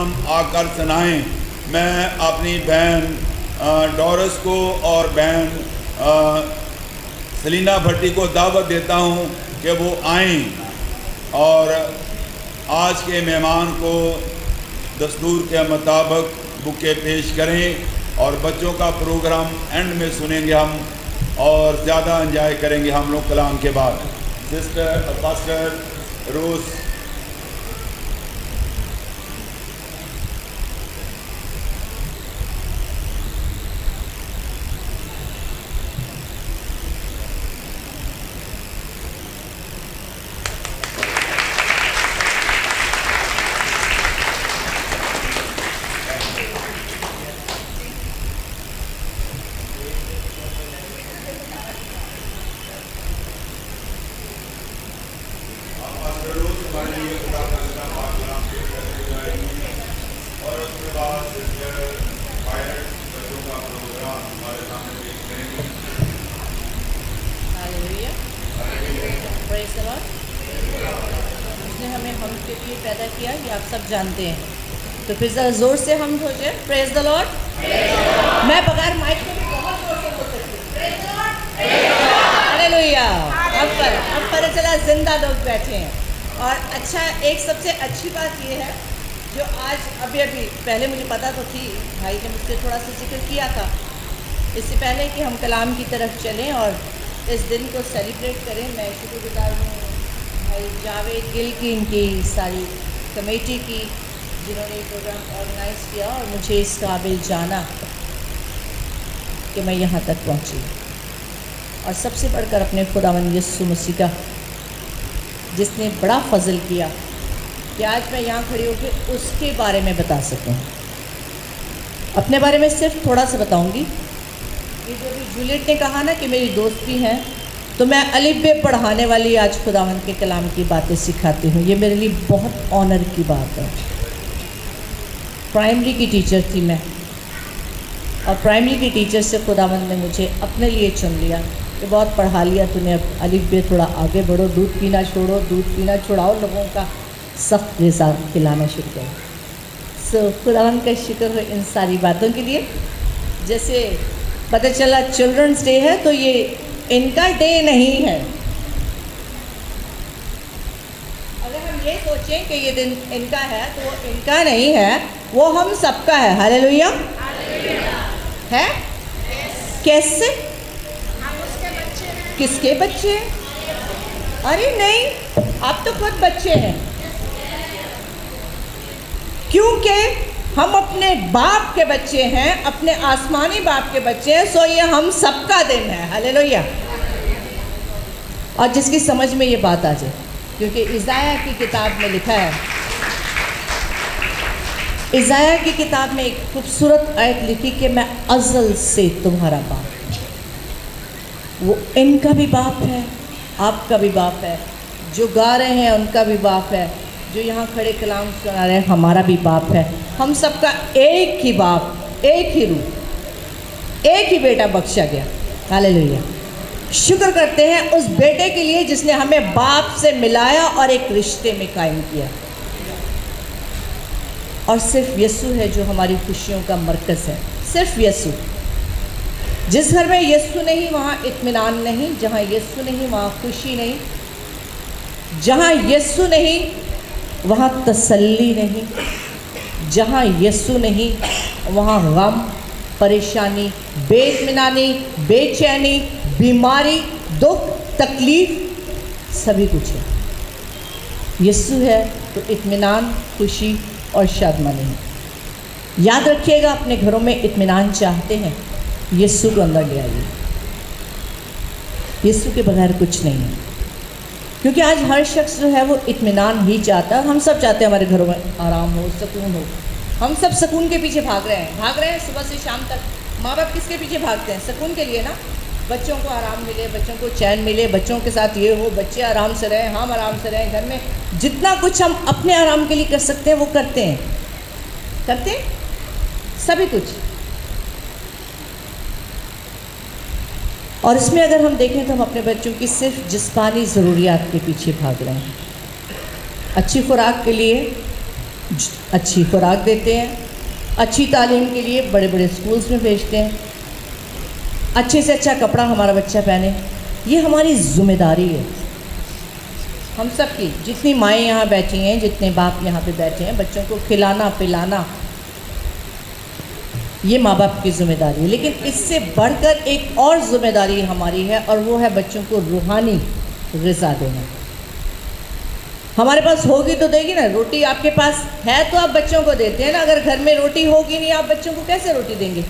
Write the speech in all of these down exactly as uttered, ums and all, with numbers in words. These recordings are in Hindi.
प्रोग्राम आकर सुनाएं। मैं अपनी बहन डोरस को और बहन सलीना भट्टी को दावत देता हूं कि वो आएं और आज के मेहमान को दस्तूर के मुताबिक बुके पेश करें और बच्चों का प्रोग्राम एंड में सुनेंगे हम और ज़्यादा एंजॉय करेंगे हम लोग कलाम के बाद। सिस्टर पास्टर रोज़ जानते हैं, तो फिर जरा जोर से हम हो जाए प्रेज द लॉर्ड। मैं बगैर माइक के भी बहुत जोर से बोल सकती हूँ प्रेज द लॉर्ड, हालेलुया। अब पर अब पता चला जिंदा लोग बैठे हैं। और अच्छा, एक सबसे अच्छी बात ये है जो आज अभी अभी पहले मुझे पता तो थी, भाई ने मुझसे थोड़ा सा जिक्र किया था इससे पहले कि हम कलाम की तरफ चलें और इस दिन को सेलिब्रेट करें। मैं शुक्रगुजार हूँ भाई जावेद गिल की, इनकी सारी कमेटी की जिन्होंने ये प्रोग्राम ऑर्गेनाइज़ किया और मुझे इस काबिल जाना कि मैं यहाँ तक पहुँची। और सबसे बढ़कर अपने खुदावंद यीशु मसीह का, जिसने बड़ा फजल किया कि आज मैं यहाँ खड़ी होकर उसके बारे में बता सकूँ। अपने बारे में सिर्फ थोड़ा सा बताऊँगी। ये जो अभी जूलियट ने कहा ना कि मेरी दोस्ती हैं, तो मैं अलिफ बे पढ़ाने वाली आज खुदावंद के कलाम की बातें सिखाती हूँ। ये मेरे लिए बहुत ऑनर की बात है। प्राइमरी की टीचर थी मैं, और प्राइमरी की टीचर से खुदावंद ने मुझे अपने लिए चुन लिया कि बहुत पढ़ा लिया तूने, अब अलिफ बे थोड़ा आगे बढ़ो, दूध पीना छोड़ो, दूध पीना छुड़ाओ, लोगों का सख्त ग़िज़ा खिलाना शुरू करो। सो खुदावंद का शुक्र हो इन सारी बातों के लिए। जैसे पता चला चिल्ड्रंस डे है, तो ये इनका डे नहीं है। अगर हम ये सोचें कि ये दिन इनका है, तो वो इनका नहीं है, वो हम सबका है। हालेलुया है। कैसे? हम उसके बच्चे हैं। किसके बच्चे हैं? अरे नहीं, आप तो खुद बच्चे हैं, क्योंकि हम अपने बाप के बच्चे हैं, अपने आसमानी बाप के बच्चे हैं। सो ये हम सबका दिन है। हालेलुया। और जिसकी समझ में ये बात आ जाए, क्योंकि इज़ाया की किताब में लिखा है, इज़ाया की किताब में एक खूबसूरत आयत लिखी कि मैं अज़ल से तुम्हारा बाप हूँ। वो इनका भी बाप है, आपका भी बाप है, जो गा रहे हैं उनका भी बाप है, जो यहाँ खड़े कलाम सुना रहे हैं हमारा भी बाप है। हम सबका एक ही बाप, एक ही रूह, एक ही बेटा बख्शा गया। हालेलुया। शुक्र करते हैं उस बेटे के लिए जिसने हमें बाप से मिलाया और एक रिश्ते में कायम किया। और सिर्फ यीशु है जो हमारी खुशियों का मरकज़ है, सिर्फ यीशु। जिस घर में यीशु नहीं वहाँ इत्मीनान नहीं, जहाँ यीशु नहीं वहाँ खुशी नहीं, जहाँ यीशु नहीं वहाँ तसल्ली नहीं, जहाँ यीशु नहीं वहाँ गम, परेशानी, बेइत्मीनानी, बेचैनी, बीमारी, दुख, तकलीफ़ सभी कुछ है। यीशु है तो इत्मीनान, खुशी और शादमानी है। याद रखिएगा, अपने घरों में इत्मीनान चाहते हैं, यीशु को अंदर ले आइए। यीशु के बगैर कुछ नहीं है, क्योंकि आज हर शख्स जो है वो इत्मीनान ही चाहता है। हम सब चाहते हैं हमारे घरों में आराम हो, सुकून हो। हम सब सुकून के पीछे भाग रहे हैं भाग रहे हैं सुबह से शाम तक। माँ बाप किसके पीछे भागते हैं? सुकून के लिए ना। बच्चों को आराम मिले, बच्चों को चैन मिले, बच्चों के साथ ये हो, बच्चे आराम से रहें, हम आराम से रहें। घर में जितना कुछ हम अपने आराम के लिए कर सकते हैं वो करते हैं, करते हैं सभी कुछ। और इसमें अगर हम देखें तो हम अपने बच्चों की सिर्फ जिस्मानी ज़रूरियात के पीछे भाग रहे हैं। अच्छी खुराक के लिए अच्छी खुराक देते हैं, अच्छी तालीम के लिए बड़े बड़े स्कूल्स में भेजते हैं, अच्छे से अच्छा कपड़ा हमारा बच्चा पहने। ये हमारी ज़िम्मेदारी है हम सब की, जितनी माएँ यहाँ बैठी हैं, जितने बाप यहाँ पे बैठे हैं, बच्चों को खिलाना पिलाना ये माँ बाप की ज़िम्मेदारी है। लेकिन इससे बढ़कर एक और ज़िम्मेदारी हमारी है, और वो है बच्चों को रूहानी ग़िज़ा देना। हमारे पास होगी तो देगी ना, रोटी आपके पास है तो आप बच्चों को देते हैं ना। अगर घर में रोटी होगी नहीं, आप बच्चों को कैसे रोटी देंगे?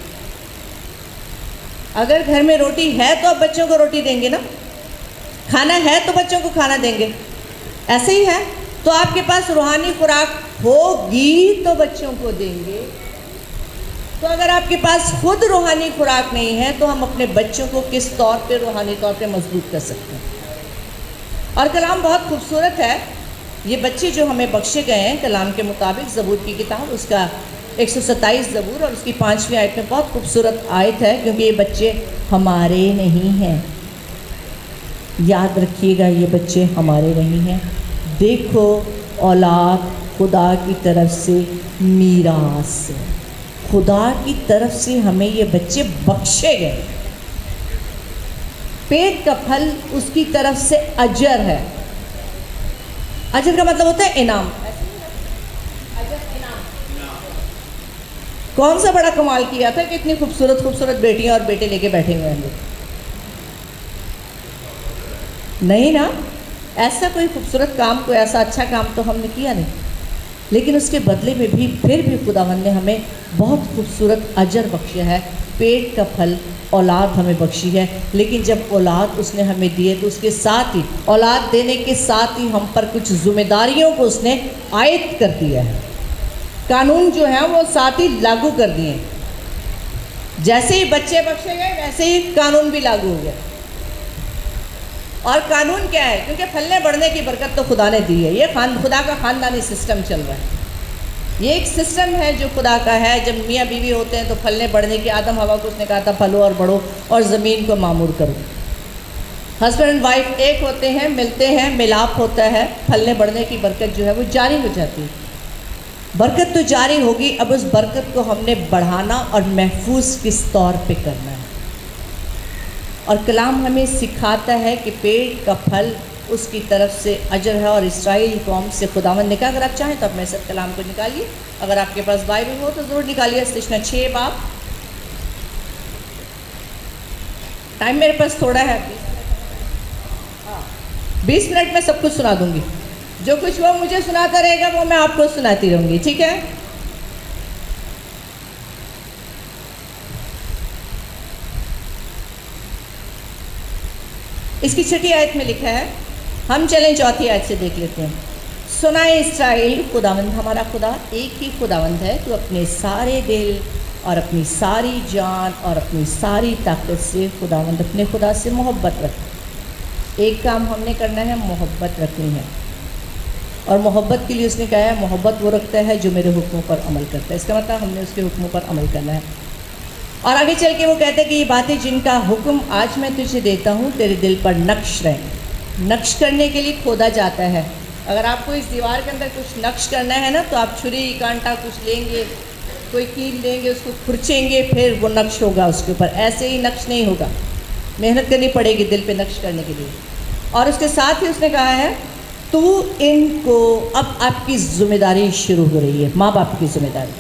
अगर घर में रोटी है तो आप बच्चों को रोटी देंगे ना, खाना है तो बच्चों को खाना देंगे, ऐसे ही है। तो आपके पास रूहानी खुराक होगी तो बच्चों को देंगे। तो अगर आपके पास खुद रूहानी खुराक नहीं है तो हम अपने बच्चों को किस तौर पे रूहानी तौर पे मजबूत कर सकते हैं? और कलाम बहुत खूबसूरत है। ये बच्चे जो हमें बख्शे गए हैं कलाम के मुताबिक, ज़बूर की किताब उसका एक सौ सत्ताईस ज़बूर और उसकी पाँचवीं आयत में बहुत खूबसूरत आयत है, क्योंकि ये बच्चे हमारे नहीं हैं। याद रखिएगा, ये बच्चे हमारे नहीं हैं। देखो, औलाद खुदा की तरफ से मीरास है, खुदा की तरफ से हमें ये बच्चे बख्शे गए। पेट का फल उसकी तरफ से अजर है। अजर का मतलब होता है इनाम। अजर इनाम। कौन सा बड़ा कमाल किया था कि इतनी खूबसूरत खूबसूरत बेटियां और बेटे लेके बैठे हुए हैं? नहीं ना, ऐसा कोई खूबसूरत काम, कोई ऐसा अच्छा काम तो हमने किया नहीं, लेकिन उसके बदले में भी फिर भी खुदावंद ने हमें बहुत खूबसूरत अजर बख्शा है। पेट का फल औलाद हमें बख्शी है। लेकिन जब औलाद उसने हमें दिए तो उसके साथ ही, औलाद देने के साथ ही हम पर कुछ जिम्मेदारियों को उसने आयत कर दिया है। कानून जो है वो साथ ही लागू कर दिए। जैसे ही बच्चे बख्शे गए वैसे ही कानून भी लागू हो गया। और कानून क्या है? क्योंकि फलने बढ़ने की बरकत तो खुदा ने दी है। ये खान खुदा का ख़ानदानी सिस्टम चल रहा है। ये एक सिस्टम है जो खुदा का है। जब मियाँ बीवी होते हैं तो फलने बढ़ने की, आदम हवा को उसने कहा था फलो और बढ़ो और ज़मीन को मामूर करो। हस्बैंड एंड वाइफ एक होते हैं, मिलते हैं, मिलाप होता है, फलने बढ़ने की बरकत जो है वो जारी हो जाती है। बरकत तो जारी होगी, अब उस बरकत को हमने बढ़ाना और महफूज किस तौर पे करना है। और कलाम हमें सिखाता है कि पेट का फल उसकी तरफ से अजर है। और इस्राएल कौम से खुदावंद ने कहा, अगर आप चाहें तो आप मेरे साथ कलाम को निकालिए, अगर आपके पास बाइबल हो तो ज़रूर निकालिए। स्टेशन छः बाप, टाइम मेरे पास थोड़ा है, बीस मिनट में सब कुछ सुना दूंगी। जो कुछ वो मुझे सुनाता रहेगा वो मैं आपको सुनाती रहूँगी, ठीक है? इसकी छठी आयत में लिखा है, हम चलें चौथी आयत से देख लेते हैं। सुनाए इस्राएल, खुदावंद हमारा खुदा एक ही खुदावंद है। तो अपने सारे दिल और अपनी सारी जान और अपनी सारी ताकत से खुदावंद अपने खुदा से मोहब्बत रख। एक काम हमने करना है, मोहब्बत रखनी है। और मोहब्बत के लिए उसने कहा है, मोहब्बत वो रखता है जो मेरे हुक्मों पर अमल करता है। इसका मतलब हमने उसके हुक्मों पर अमल करना है। और आगे चल के वो कहते हैं कि ये बातें जिनका हुक्म आज मैं तुझे देता हूँ तेरे दिल पर नक्श रहें। नक्श करने के लिए खोदा जाता है। अगर आपको इस दीवार के अंदर कुछ नक्श करना है ना, तो आप छुरी कांटा कुछ लेंगे, कोई कील लेंगे, उसको खुरचेंगे, फिर वो नक्श होगा उसके ऊपर। ऐसे ही नक्श नहीं होगा, मेहनत करनी पड़ेगी दिल पे नक्श करने के लिए। और उसके साथ ही उसने कहा है, तू इनको, अब आपकी जिम्मेदारी शुरू हो रही है, माँ बाप की जिम्मेदारी।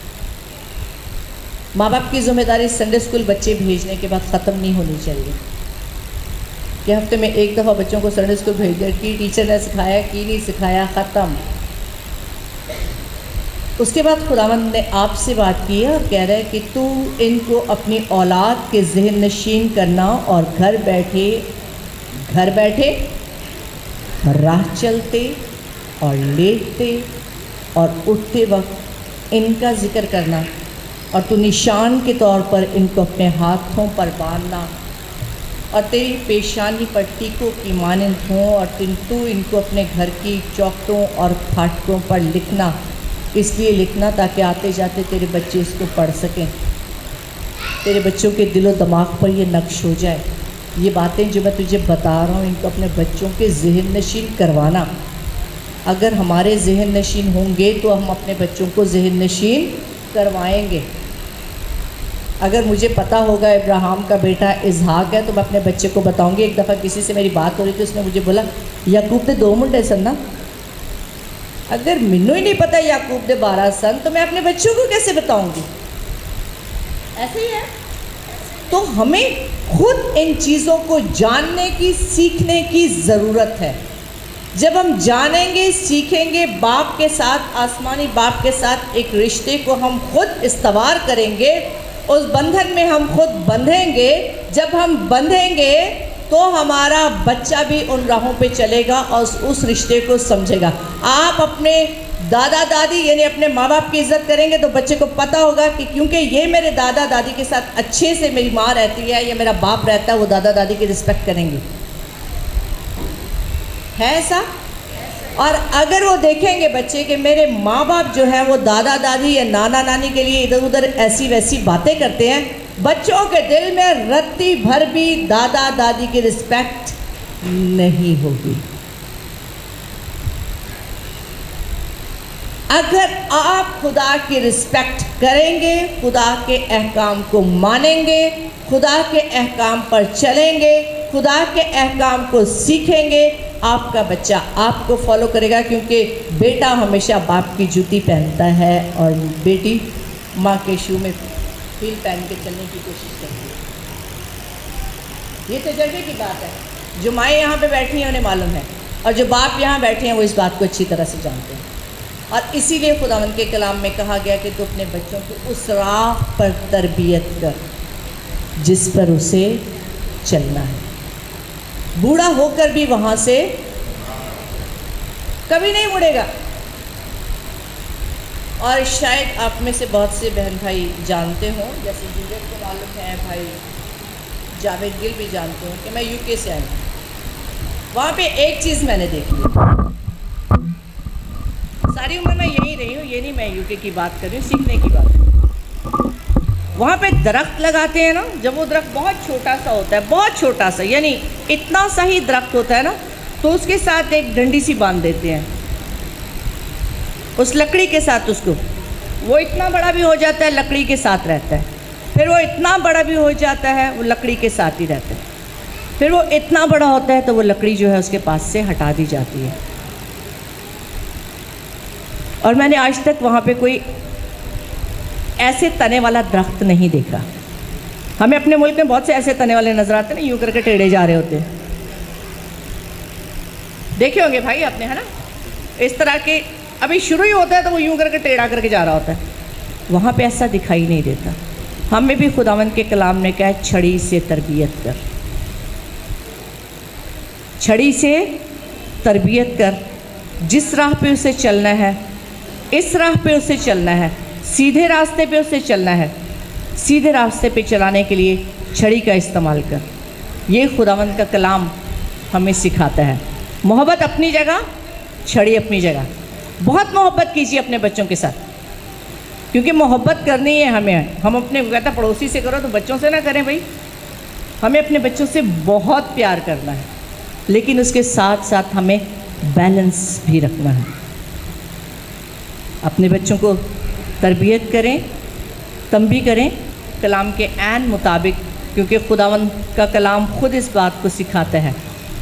माँ बाप की जिम्मेदारी संडे स्कूल बच्चे भेजने के बाद ख़त्म नहीं होनी चाहिए कि हफ्ते में एक दफ़ा बच्चों को संडे स्कूल भेज दिया, कि टीचर ने सिखाया कि नहीं सिखाया, ख़त्म। उसके बाद खुदावंद ने आपसे बात की है और कह रहा है कि तू इनको अपनी औलाद के जहन नशीन करना, और घर बैठे घर बैठे राह चलते और लेटते और उठते वक्त इनका जिक्र करना, और तू निशान के तौर पर इनको अपने हाथों पर बांधना, और तेरी पेशानी पर टीकों की मानंद हों, और तू इनको अपने घर की चौखटों और फाटकों पर लिखना। इसलिए लिखना ताकि आते जाते तेरे बच्चे इसको पढ़ सकें, तेरे बच्चों के दिलो दिमाग पर ये नक्श हो जाए। ये बातें जो मैं तुझे बता रहा हूँ इनको अपने बच्चों के ज़हन नशीन करवाना। अगर हमारे जहन नशीन होंगे तो हम अपने बच्चों को जहन नशीन करवाएंगे। अगर मुझे पता होगा इब्राहिम का बेटा इसहाक है तो मैं अपने बच्चे को बताऊंगी। एक दफ़ा किसी से मेरी बात हो रही थी, उसने मुझे बोला याकूब दे दो मुंडे सन ना। अगर मैनू ही नहीं पता याकूब दे बारह सन तो मैं अपने बच्चों को कैसे बताऊंगी? ऐसे ही है। तो हमें खुद इन चीज़ों को जानने की, सीखने की ज़रूरत है। जब हम जानेंगे, सीखेंगे, बाप के साथ, आसमानी बाप के साथ एक रिश्ते को हम खुद इस्तवार करेंगे, उस बंधन में हम खुद बंधेंगे। जब हम बंधेंगे तो हमारा बच्चा भी उन राहों पे चलेगा और उस, उस रिश्ते को समझेगा। आप अपने दादा दादी यानी अपने माँ बाप की इज़्ज़त करेंगे तो बच्चे को पता होगा कि क्योंकि ये मेरे दादा दादी के साथ अच्छे से मेरी माँ रहती है या मेरा बाप रहता है, वो दादा दादी की रिस्पेक्ट करेंगे। है ऐसा? और अगर वो देखेंगे बच्चे कि मेरे माँ बाप जो है वो दादा दादी या नाना नानी के लिए इधर उधर ऐसी वैसी बातें करते हैं, बच्चों के दिल में रत्ती भर भी दादा दादी की रिस्पेक्ट नहीं होगी। अगर आप खुदा की रिस्पेक्ट करेंगे, खुदा के अहकाम को मानेंगे, खुदा के अहकाम पर चलेंगे, खुदा के अहकाम को सीखेंगे, आपका बच्चा आपको फॉलो करेगा। क्योंकि बेटा हमेशा बाप की जूती पहनता है और बेटी माँ के शू में हील पहन के चलने की कोशिश करती है। ये तजर्बे की बात है। जो माएँ यहाँ पे बैठी हैं उन्हें मालूम है, और जो बाप यहाँ बैठे हैं वो इस बात को अच्छी तरह से जानते हैं। और इसीलिए खुदावंद के कलाम में कहा गया कि तू अपने बच्चों को उस राह पर तरबियत कर जिस पर उसे चलना है। बूढ़ा होकर भी वहाँ से कभी नहीं मुड़ेगा। और शायद आप में से बहुत से बहन भाई जानते हों, जैसे जूलियट को मालूम है, भाई जावेद गिल भी जानते हो कि मैं यूके से आई हूँ। वहाँ पे एक चीज़ मैंने देखी, सारी उम्र मैं यहीं रही हूँ, ये नहीं मैं यूके की बात कर रही हूँ, सीखने की बात। वहाँ पे दरख्त लगाते हैं ना, जब वो दरख्त बहुत छोटा सा होता है, बहुत छोटा सा यानी इतना सा ही दरख्त होता है ना, तो उसके साथ एक डंडी सी बांध देते हैं उस लकड़ी के साथ। उसको वो इतना बड़ा भी हो जाता है, लकड़ी के साथ रहता है। फिर वो इतना बड़ा भी हो जाता है, वो लकड़ी के साथ ही रहता है। फिर वो इतना बड़ा होता है तो वो लकड़ी जो है उसके पास से हटा दी जाती है। और मैंने आज तक वहाँ पे कोई ऐसे तने वाला दरख्त नहीं देखा। हमें अपने मुल्क में बहुत से ऐसे तने वाले नजर आते हैं ना, यूँ करके टेढ़े जा रहे होते हैं, देखे होंगे भाई आपने, है ना? इस तरह के अभी शुरू ही होता है तो वो यूँ करके टेढ़ा करके जा रहा होता है। वहाँ पे ऐसा दिखाई नहीं देता। हमें भी खुदावंद के कलाम ने कहा छड़ी से तरबियत कर, छड़ी से तरबियत कर। जिस राह पे उसे चलना है, इस राह पे उसे चलना है, सीधे रास्ते पे उसे चलना है। सीधे रास्ते पे चलाने के लिए छड़ी का इस्तेमाल कर। ये खुदावंद का कलाम हमें सिखाता है। मोहब्बत अपनी जगह, छड़ी अपनी जगह। बहुत मोहब्बत कीजिए अपने बच्चों के साथ, क्योंकि मोहब्बत करनी है हमें। हम अपने कहता पड़ोसी से करो तो बच्चों से ना करें भाई। हमें अपने बच्चों से बहुत प्यार करना है, लेकिन उसके साथ साथ हमें बैलेंस भी रखना है। अपने बच्चों को तरबियत करें, तंबी करें कलाम के ऐन मुताबिक, क्योंकि खुदावंद का कलाम खुद इस बात को सिखाता है।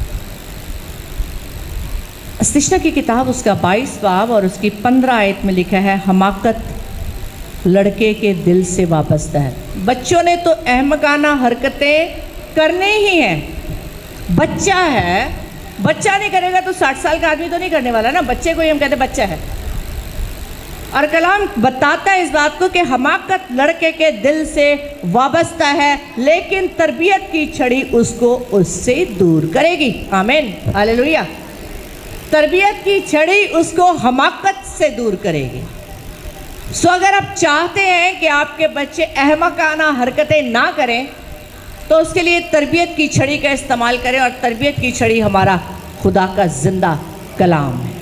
इस्तिश्ना की किताब उसका बाईस बाब और उसकी पंद्रह आयत में लिखा है, हमाकत लड़के के दिल से वाबस्ता है। बच्चों ने तो अहमकाना हरकतें करने ही हैं। बच्चा है, बच्चा नहीं करेगा तो साठ साल का आदमी तो नहीं करने वाला ना। बच्चे को ही हम कहते बच्चा है। और कलाम बताता है इस बात को कि हमाकत लड़के के दिल से वाबस्ता है, लेकिन तरबियत की छड़ी उसको उससे दूर करेगी। आमीन, हालेलुया। तरबियत की छड़ी उसको हमाकत से दूर करेगी। सो अगर आप चाहते हैं कि आपके बच्चे अहमकाना हरकतें ना करें, तो उसके लिए तरबियत की छड़ी का इस्तेमाल करें। और तरबियत की छड़ी हमारा खुदा का जिंदा कलाम है,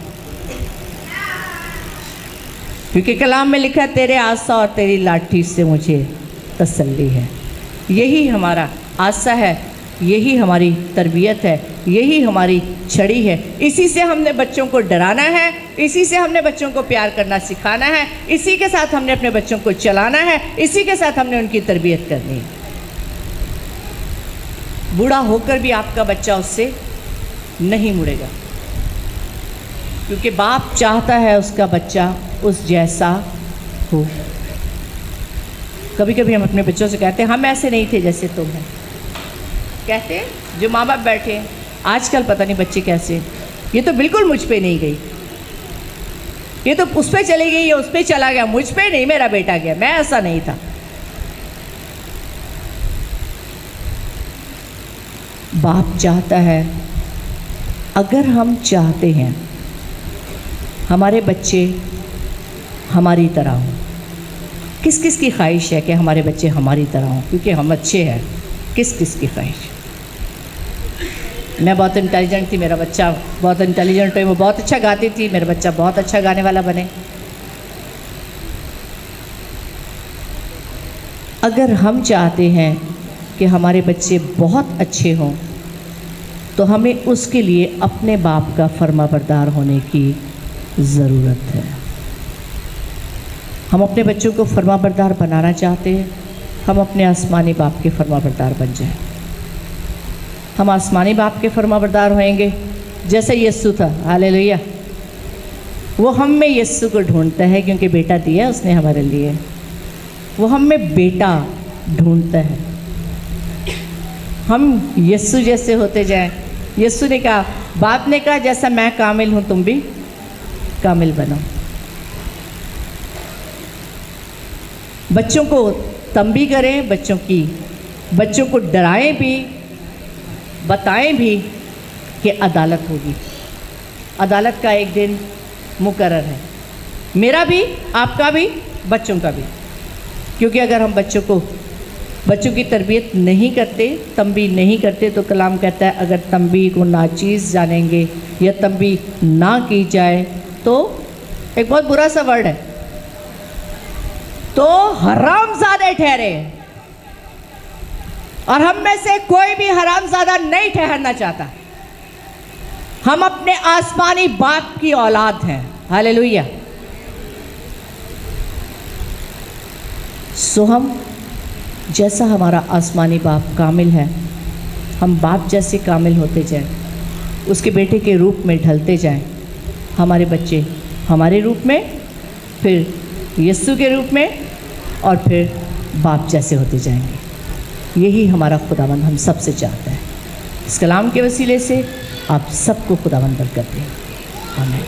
क्योंकि कलाम में लिखा है, तेरे आसा और तेरी लाठी से मुझे तसल्ली है। यही हमारा आसा है, यही हमारी तरबियत है, यही हमारी छड़ी है। इसी से हमने बच्चों को डराना है, इसी से हमने बच्चों को प्यार करना सिखाना है, इसी के साथ हमने अपने बच्चों को चलाना है, इसी के साथ हमने उनकी तरबियत करनी है। बूढ़ा होकर भी आपका बच्चा उससे नहीं मुड़ेगा, क्योंकि बाप चाहता है उसका बच्चा उस जैसा हो। कभी कभी हम अपने बच्चों से कहते हैं हम ऐसे नहीं थे जैसे तुम हैं, कहते हैं जो माँ बाप बैठे हैं। आजकल पता नहीं बच्चे कैसे, ये तो बिल्कुल मुझ पे नहीं गई, ये तो उस पे चली गई, ये उस पे चला गया, मुझ पे नहीं मेरा बेटा गया, मैं ऐसा नहीं था। बाप चाहता है, अगर हम चाहते हैं हमारे बच्चे हमारी तरह हों, किस किस की ख्वाहिश है कि हमारे बच्चे हमारी तरह हों, क्योंकि हम अच्छे हैं। किस किस की ख्वाहिश? मैं बहुत इंटेलिजेंट थी, मेरा बच्चा बहुत इंटेलिजेंट है, वो बहुत अच्छा गाती थी, मेरा बच्चा बहुत अच्छा गाने वाला बने। अगर हम चाहते हैं कि हमारे बच्चे बहुत अच्छे हों तो हमें उसके लिए अपने बाप का फर्माबरदार होने की ज़रूरत है। हम अपने बच्चों को फर्माबरदार बनाना चाहते हैं, हम अपने आसमानी बाप के फर्माबरदार बन जाएं। हम आसमानी बाप के फर्माबरदार होएंगे जैसे यस्सु था, हालेलुया। वो हम में यस्सु को ढूंढता है क्योंकि बेटा दिया उसने हमारे लिए, वो हम में बेटा ढूंढता है। हम यस्सु जैसे होते जाएं। यस्सु ने कहा, बाप ने कहा जैसा मैं कामिल हूँ तुम भी कामिल बनो। बच्चों को तंबी करें, बच्चों की बच्चों को डराएं भी, बताएं भी कि अदालत होगी। अदालत का एक दिन मुकर्रर है, मेरा भी, आपका भी, बच्चों का भी। क्योंकि अगर हम बच्चों को बच्चों की तरबियत नहीं करते, तंबी नहीं करते, तो कलाम कहता है अगर तंबी को नाचीज़ जानेंगे या तंबी ना की जाए तो एक बहुत बुरा सा वर्ड है, तो हरामजादे ठहरे। और हम में से कोई भी हरामजादा नहीं ठहरना चाहता। हम अपने आसमानी बाप की औलाद हैं, हालेलुया। सो हम जैसा हमारा आसमानी बाप कामिल है, हम बाप जैसे कामिल होते जाएं, उसके बेटे के रूप में ढलते जाएं। हमारे बच्चे हमारे रूप में, फिर यस्सु के रूप में, और फिर बाप जैसे होते जाएंगे। यही हमारा खुदावंद हम सबसे चाहता है। इस कलाम के वसीले से आप सबको खुदावंद बरकत दें, आमीन।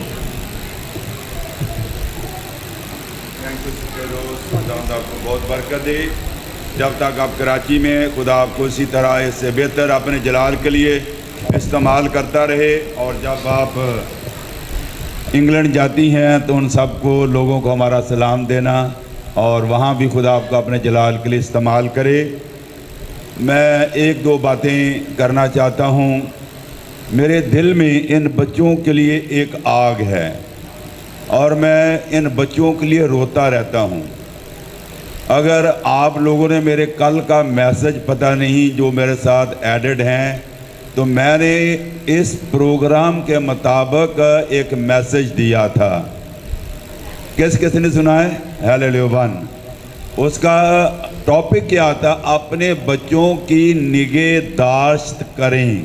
खुदावंद आपको बहुत बरकत दे। जब तक आप कराची में, खुदा आपको इसी तरह इससे बेहतर अपने जलाल के लिए इस्तेमाल करता रहे। और जब आप इंग्लैंड जाती हैं तो उन सबको लोगों को हमारा सलाम देना, और वहाँ भी खुदा आपको अपने जलाल के लिए इस्तेमाल करे। मैं एक दो बातें करना चाहता हूँ। मेरे दिल में इन बच्चों के लिए एक आग है और मैं इन बच्चों के लिए रोता रहता हूँ। अगर आप लोगों ने मेरे कल का मैसेज पता नहीं जो मेरे साथ एडेड हैं, तो मैंने इस प्रोग्राम के मुताबिक एक मैसेज दिया था। किस किस ने सुना है? हालेलुया। उसका टॉपिक क्या था? अपने बच्चों की निगहदाश्त करें,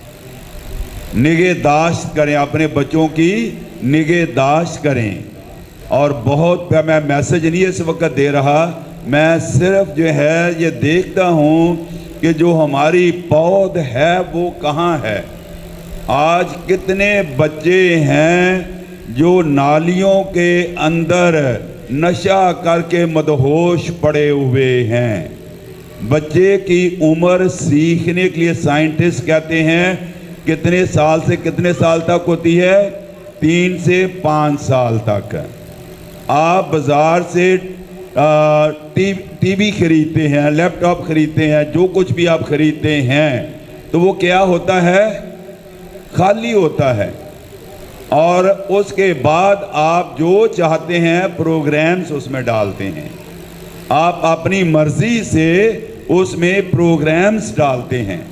निगहदाश्त करें, अपने बच्चों की निगहदाश्त करें। और बहुत मैं मैसेज नहीं इस वक्त दे रहा, मैं सिर्फ जो है ये देखता हूँ कि जो हमारी पौध है वो कहाँ है। आज कितने बच्चे हैं जो नालियों के अंदर नशा करके मदहोश पड़े हुए हैं। बच्चे की उम्र सीखने के लिए साइंटिस्ट कहते हैं कितने साल से कितने साल तक होती है? तीन से पाँच साल तक। आप बाज़ार से टी टीवी खरीदते हैं, लैपटॉप खरीदते हैं, जो कुछ भी आप खरीदते हैं तो वो क्या होता है? खाली होता है। और उसके बाद आप जो चाहते हैं प्रोग्राम्स उसमें डालते हैं। आप अपनी मर्ज़ी से उसमें प्रोग्राम्स डालते हैं।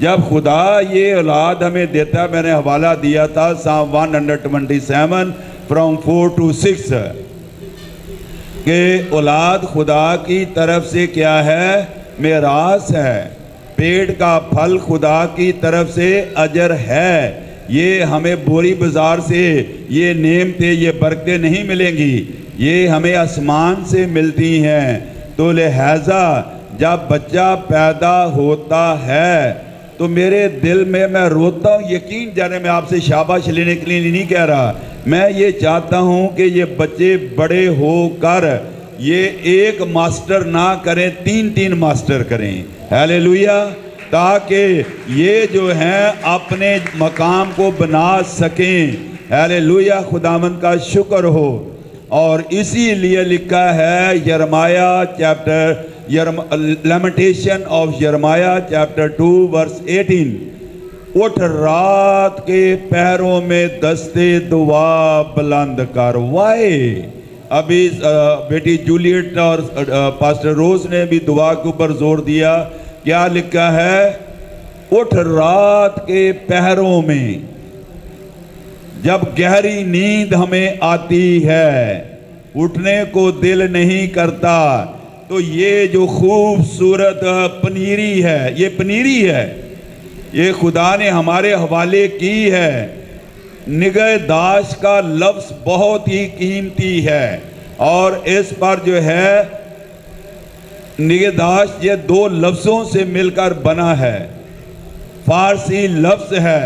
जब खुदा ये औलाद हमें देता, मैंने हवाला दिया था psalm one hundred twenty seven from four to six के औलाद खुदा की तरफ से क्या है, मेरास है। पेड़ का फल खुदा की तरफ से अजर है। ये हमें बोरी बाजार से ये नेमतें, ये बरकतें नहीं मिलेंगी, ये हमें आसमान से मिलती हैं। तो लिहाजा जब बच्चा पैदा होता है तो मेरे दिल में मैं रोता हूँ। यकीन जाने मैं आपसे शाबाश लेने के लिए नहीं कह रहा, मैं ये चाहता हूँ कि ये बच्चे बड़े होकर ये एक मास्टर ना करें, तीन तीन मास्टर करें। हालेलुया। ताकि ये जो हैं अपने मकाम को बना सकें। हालेलुया, खुदावंद का शुक्र हो। और इसीलिए लिखा है यिर्मयाह चैप्टर लैमेंटेशन ऑफ यिर्मयाह चैप्टर टू वर्स एटीन, उठ रात के पैरों में दस्ते दुआ बुलंद करवाए। अभी बेटी जूलियट और पास्टर रोज ने भी दुआ के ऊपर जोर दिया। क्या लिखा है, उठ रात के पहरों में, जब गहरी नींद हमें आती है, उठने को दिल नहीं करता, तो ये जो खूबसूरत पनीरी है, ये पनीरी है, ये खुदा ने हमारे हवाले की है। निगहदाश्त का लफ्ज़ बहुत ही कीमती है और इस पर जो है निगहदाश्त ये दो लफ्ज़ों से मिलकर बना है। फारसी लफ्ज़ है,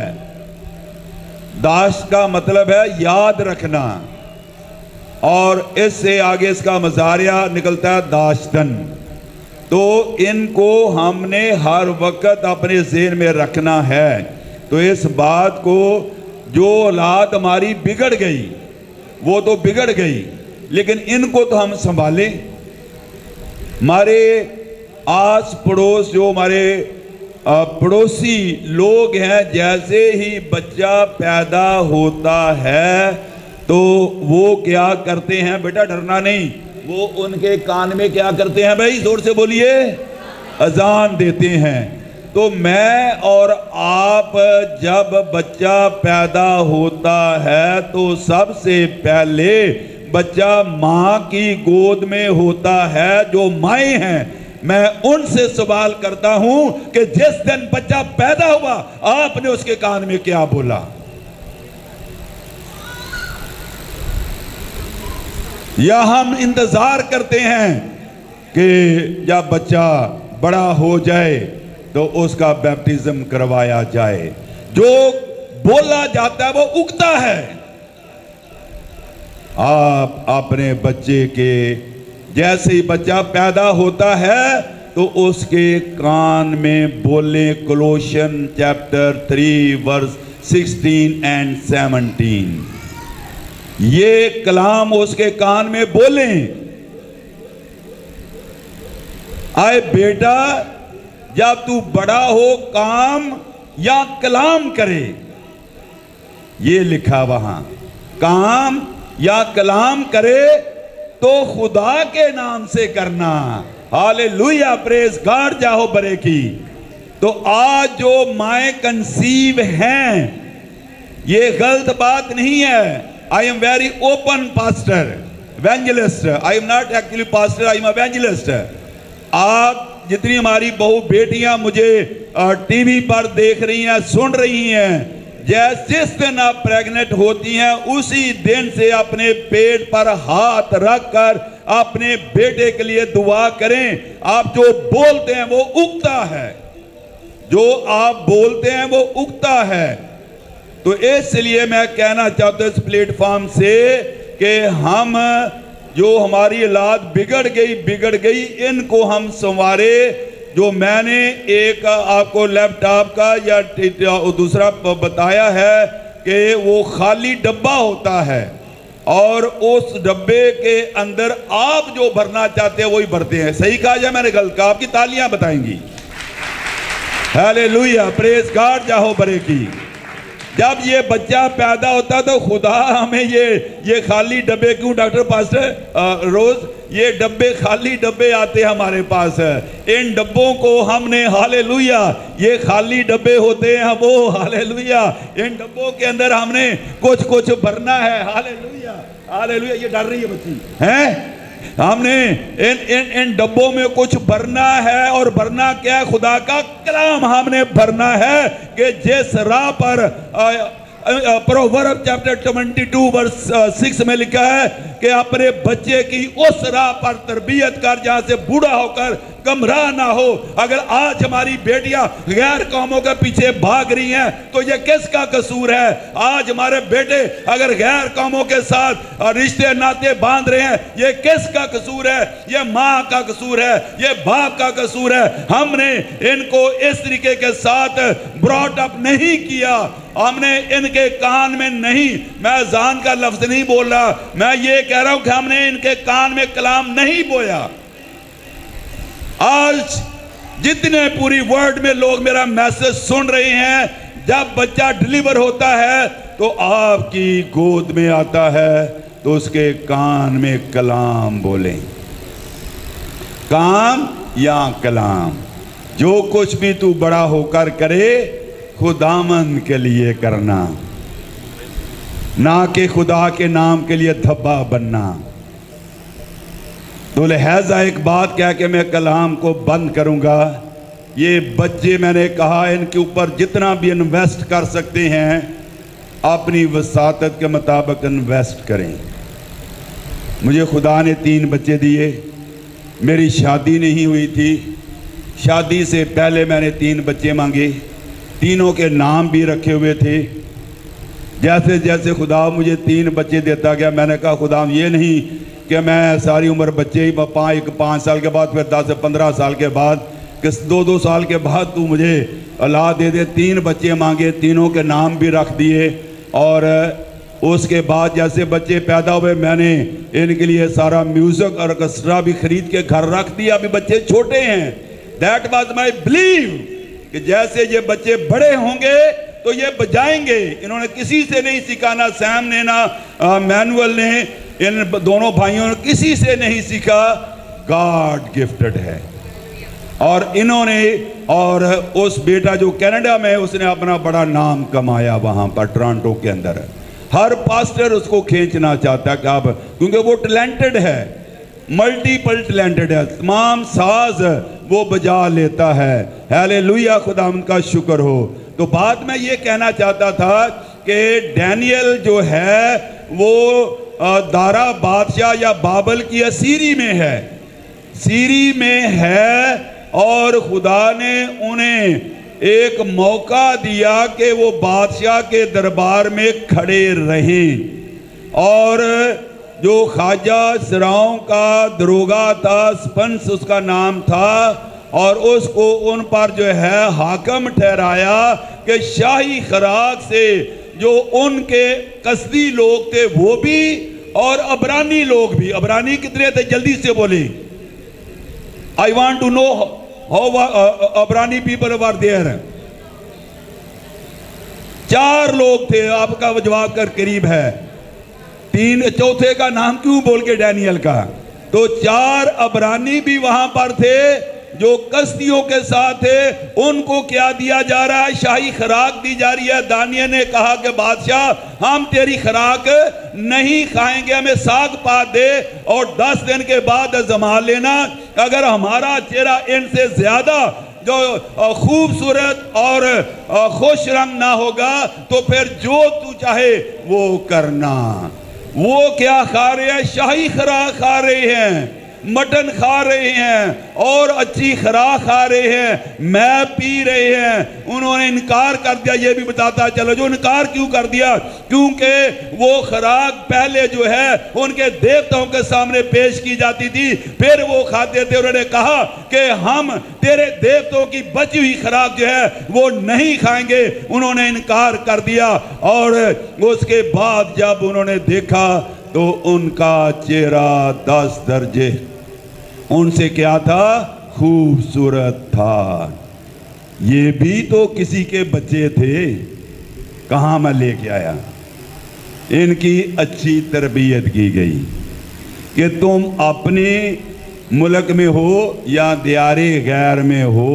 दाश्त का मतलब है याद रखना, और इससे आगे इसका मज़ारिया निकलता है दाश्तन। तो इनको हमने हर वक्त अपने ज़हन में रखना है। तो इस बात को, जो औलाद हमारी बिगड़ गई वो तो बिगड़ गई, लेकिन इनको तो हम संभालें। हमारे आस पड़ोस जो हमारे पड़ोसी लोग हैं, जैसे ही बच्चा पैदा होता है तो वो क्या करते हैं, बेटा डरना नहीं, वो उनके कान में क्या करते हैं भाई, जोर से बोलिए, अजान देते हैं। तो मैं और आप जब बच्चा पैदा होता है तो सबसे पहले बच्चा माँ की गोद में होता है। जो माएँ हैं, मैं उनसे सवाल करता हूं कि जिस दिन बच्चा पैदा हुआ आपने उसके कान में क्या बोला। या हम इंतजार करते हैं कि जब बच्चा बड़ा हो जाए तो उसका बैप्टिज्म करवाया जाए। जो बोला जाता है वो उगता है। आप अपने बच्चे के, जैसे ही बच्चा पैदा होता है तो उसके कान में बोले Colossian chapter three verse sixteen and seventeen, ये कलाम उसके कान में बोले, आए बेटा जब तू बड़ा हो काम या कलाम करे। ये लिखा वहां, काम या कलाम करे तो खुदा के नाम से करना। हालेलुया, प्रेज गॉड, जाहो बरे की। तो आज जो माए कंसीव हैं, ये गलत बात नहीं है। I am very open pastor, evangelist. I am not actually pastor, I am evangelist. आप जितनी हमारी बहू बेटियां मुझे टीवी पर देख रही हैं, सुन रही हैं, जैसे जिस दिन आप प्रेग्नेंट होती हैं उसी दिन से अपने पेट पर हाथ रखकर अपने बेटे के लिए दुआ करें। आप जो बोलते हैं वो उगता है, जो आप बोलते हैं वो उगता है। तो इसलिए मैं कहना चाहता हूं इस प्लेटफॉर्म से कि हम जो हमारी औलाद बिगड़ गई बिगड़ गई इनको हम संवारे। जो मैंने एक आपको लैपटॉप का या दूसरा बताया है कि वो खाली डब्बा होता है और उस डब्बे के अंदर आप जो भरना चाहते हैं वही भरते हैं। सही कहा या मैंने गलत कहा? आपकी तालियां बताएंगी। हालेलुया, प्रेज गॉड, जाहो बरे की। जब ये बच्चा पैदा होता तो खुदा हमें ये ये खाली डब्बे क्यों डॉक्टर पास्टर रोज ये डब्बे खाली डब्बे आते हमारे पास है, इन डब्बों को हमने हालेलुया, ये खाली डब्बे होते हैं वो हालेलुया, इन डब्बों के अंदर हमने कुछ कुछ भरना है हालेलुया हालेलुया। ये डर रही है बच्ची हैं, हमने इन इन इन डब्बों में कुछ भरना है, और भरना क्या है? खुदा का कलाम हमने भरना है कि जिस राह पर proverb chapter twenty two verse six में लिखा है कि अपने बच्चे की उस राह पर तरबियत कर जहां से बूढ़ा होकर गमराह ना हो। अगर आज हमारी बेटियां गैर कौमों के पीछे भाग रही हैं तो ये किसका कसूर है? आज हमारे बेटे अगर गैर कौमों के साथ रिश्ते नाते बांध रहे हैं, ये किसका कसूर है? ये माँ का कसूर है, ये बाप का कसूर है। हमने इनको इस तरीके के साथ ब्रॉट अप नहीं किया, हमने इनके कान में नहीं, मैं जान का लफ्ज नहीं बोल रहा, मैं ये कह रहा हूं कि हमने इनके कान में कलाम नहीं बोया। आज जितने पूरी वर्ल्ड में लोग मेरा मैसेज सुन रहे हैं, जब बच्चा डिलीवर होता है तो आपकी गोद में आता है तो उसके कान में कलाम बोलें, काम या कलाम, जो कुछ भी तू बड़ा होकर करे खुदामंद के लिए करना, ना कि खुदा के नाम के लिए धब्बा बनना। तो लिहाजा एक बात कह के मैं कलाम को बंद करूंगा। ये बच्चे मैंने कहा इनके ऊपर जितना भी इन्वेस्ट कर सकते हैं अपनी वसातत के मुताबिक इन्वेस्ट करें। मुझे खुदा ने तीन बच्चे दिए, मेरी शादी नहीं हुई थी, शादी से पहले मैंने तीन बच्चे मांगे, तीनों के नाम भी रखे हुए थे। जैसे जैसे खुदा मुझे तीन बच्चे देता गया, मैंने कहा खुदा ये नहीं कि मैं सारी उम्र बच्चे ही पाँच एक पाँच साल के बाद, फिर दस से पंद्रह साल के बाद, किस दो दो साल के बाद तू मुझे औलाद दे दे। तीन बच्चे मांगे, तीनों के नाम भी रख दिए, और उसके बाद जैसे बच्चे पैदा हुए मैंने इनके लिए सारा म्यूज़िक और ऑर्केस्ट्रा भी खरीद के घर रख दिया। अभी बच्चे छोटे हैं। दैट वाज माई बिलीव कि जैसे ये बच्चे बड़े होंगे तो ये बजाएंगे। इन्होंने किसी से नहीं सीखा, ना सैम ने ना मैनुअल ने, इन दोनों भाइयों ने किसी से नहीं सीखा। गॉड गिफ्टेड है। और इन्होंने, और उस बेटा जो कनाडा में है उसने अपना बड़ा नाम कमाया वहाँ पर टोरंटो के अंदर। हर पास्टर उसको खींचना चाहता है कि आप, क्योंकि वो टैलेंटेड है, मल्टीपल टैलेंटेड है, तमाम साज वो बजा लेता है। हालेलुया, खुदा उनका शुक्र हो। तो बात मैं ये कहना चाहता था कि डैनियल जो है वो दारा बादशाह या बाबल की असीरी में है, सीरी में है, और खुदा ने उन्हें एक मौका दिया कि वो बादशाह के दरबार में खड़े रहें। और जो ख्वाजा सिराओं का दरोगा था, स्पंस उसका नाम था, और उसको उन पर जो है हाकम ठहराया कि शाही खराक से जो उनके कसदी लोग थे वो भी, और अबरानी लोग भी। अबरानी कितने थे? जल्दी से बोले, I want to know how अबरानी पीपल वर देयर। चार लोग थे, आपका जवाब कर करीब है। तीन, चौथे का नाम क्यों बोल के डैनियल का? तो चार अबरानी भी वहां पर थे जो कस्तियों के साथ थे। उनको क्या दिया जा रहा है? शाही खराक दी जा रही है। दानियल ने कहा कि बादशाह हम तेरी खराक नहीं खाएंगे, हमें साग पात दे, और दस दिन के बाद जमा लेना। अगर हमारा चेहरा इनसे ज्यादा जो खूबसूरत और खुश रंग ना होगा तो फिर जो तू चाहे वो करना। वो क्या खा रहे हैं? शाही खराक खा रहे हैं, मटन खा रहे हैं, और अच्छी खराक खा रहे हैं, मैं पी रहे हैं। उन्होंने इनकार कर दिया। ये भी बताता चलो जो इनकार क्यों कर दिया, क्योंकि वो खराक पहले जो है उनके देवताओं के सामने पेश की जाती थी, फिर वो खाते थे। उन्होंने कहा कि हम तेरे देवताओं की बची हुई खराक जो है वो नहीं खाएंगे। उन्होंने इनकार कर दिया। और उसके बाद जब उन्होंने देखा तो उनका चेहरा दस दर्जे उनसे क्या था? खूबसूरत था। ये भी तो किसी के बच्चे थे। कहाँ मैं लेके आया। इनकी अच्छी तरबियत की गई कि तुम अपने मुल्क में हो या दियारे गैर में हो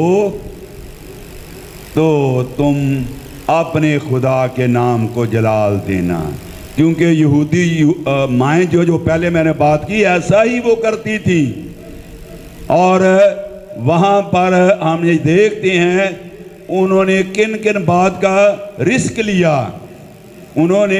तो तुम अपने खुदा के नाम को जलाल देना, क्योंकि यहूदी माएँ जो जो पहले मैंने बात की ऐसा ही वो करती थी। और वहाँ पर हम ये देखते हैं उन्होंने किन किन बात का रिस्क लिया। उन्होंने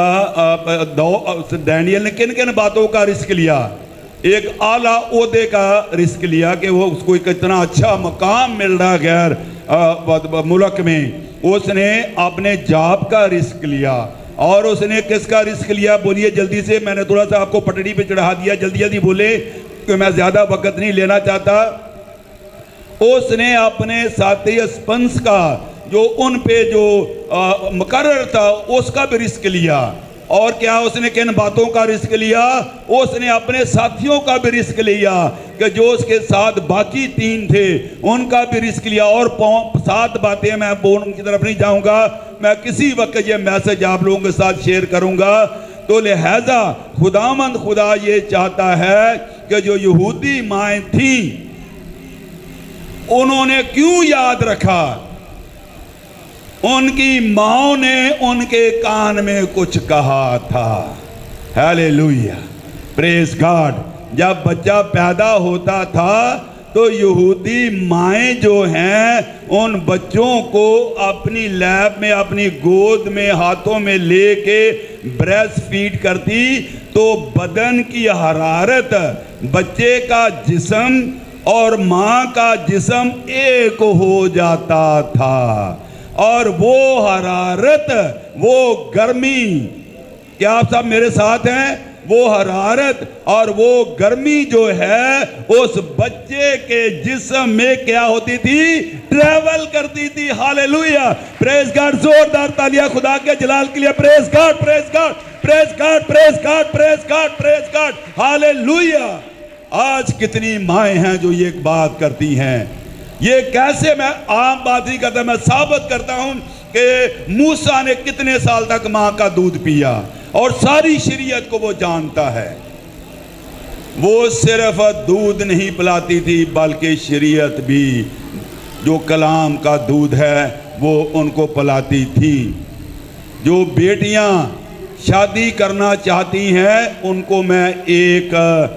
डैनियल ने किन किन बातों का रिस्क लिया। एक आला ओहदे का रिस्क लिया कि वो उसको एक इतना अच्छा मकाम मिल रहा गैर मुल्क में, उसने अपने जॉब का रिस्क लिया। और उसने किसका रिस्क लिया बोलिए जल्दी से, मैंने थोड़ा सा आपको पटड़ी पे चढ़ा दिया, जल्दी जल्दी बोले कि मैं ज़्यादा वक्त नहीं लेना चाहता। उसने अपने साथी स्पंस का जो उन पे जो मुकर्रर था उसका भी रिस्क लिया। और क्या उसने किन बातों का रिस्क लिया, उसने अपने साथियों का भी रिस्क लिया कि जो उसके साथ बाकी तीन थे उनका भी रिस्क लिया। और सात बातें मैं बोलने की तरफ नहीं जाऊंगा, मैं किसी वक्त ये मैसेज आप लोगों के साथ शेयर करूंगा। तो लिहाजा खुदामंद खुदा ये चाहता है कि जो यहूदी माएँ थी उन्होंने क्यों याद रखा, उनकी माओ ने उनके कान में कुछ कहा था। Hallelujah, praise God. जब बच्चा पैदा होता था तो यहूदी माएँ जो हैं उन बच्चों को अपनी लैब में अपनी गोद में हाथों में लेके ब्रेस्ट फीड करती, तो बदन की हरारत, बच्चे का जिस्म और माँ का जिस्म एक हो जाता था। और वो हरारत, वो गर्मी, क्या आप सब मेरे साथ हैं? वो हरारत और वो गर्मी जो है उस बच्चे के जिस्म में क्या होती थी? ट्रेवल करती थी। Hallelujah, praise God. जोरदार तालियां खुदा के जलाल के लिए। Praise God, praise God, praise God, praise God, praise God, praise God. Hallelujah. आज कितनी माएँ हैं जो ये बात करती हैं। ये कैसे, मैं आम बात नहीं करता, मैं साबित करता हूं कि मूसा ने कितने साल तक मां का दूध पिया और सारी शरीयत को वो जानता है। वो सिर्फ दूध नहीं पिलाती थी बल्कि शरीयत भी, जो कलाम का दूध है वो उनको पिलाती थी। जो बेटियां शादी करना चाहती हैं उनको मैं एक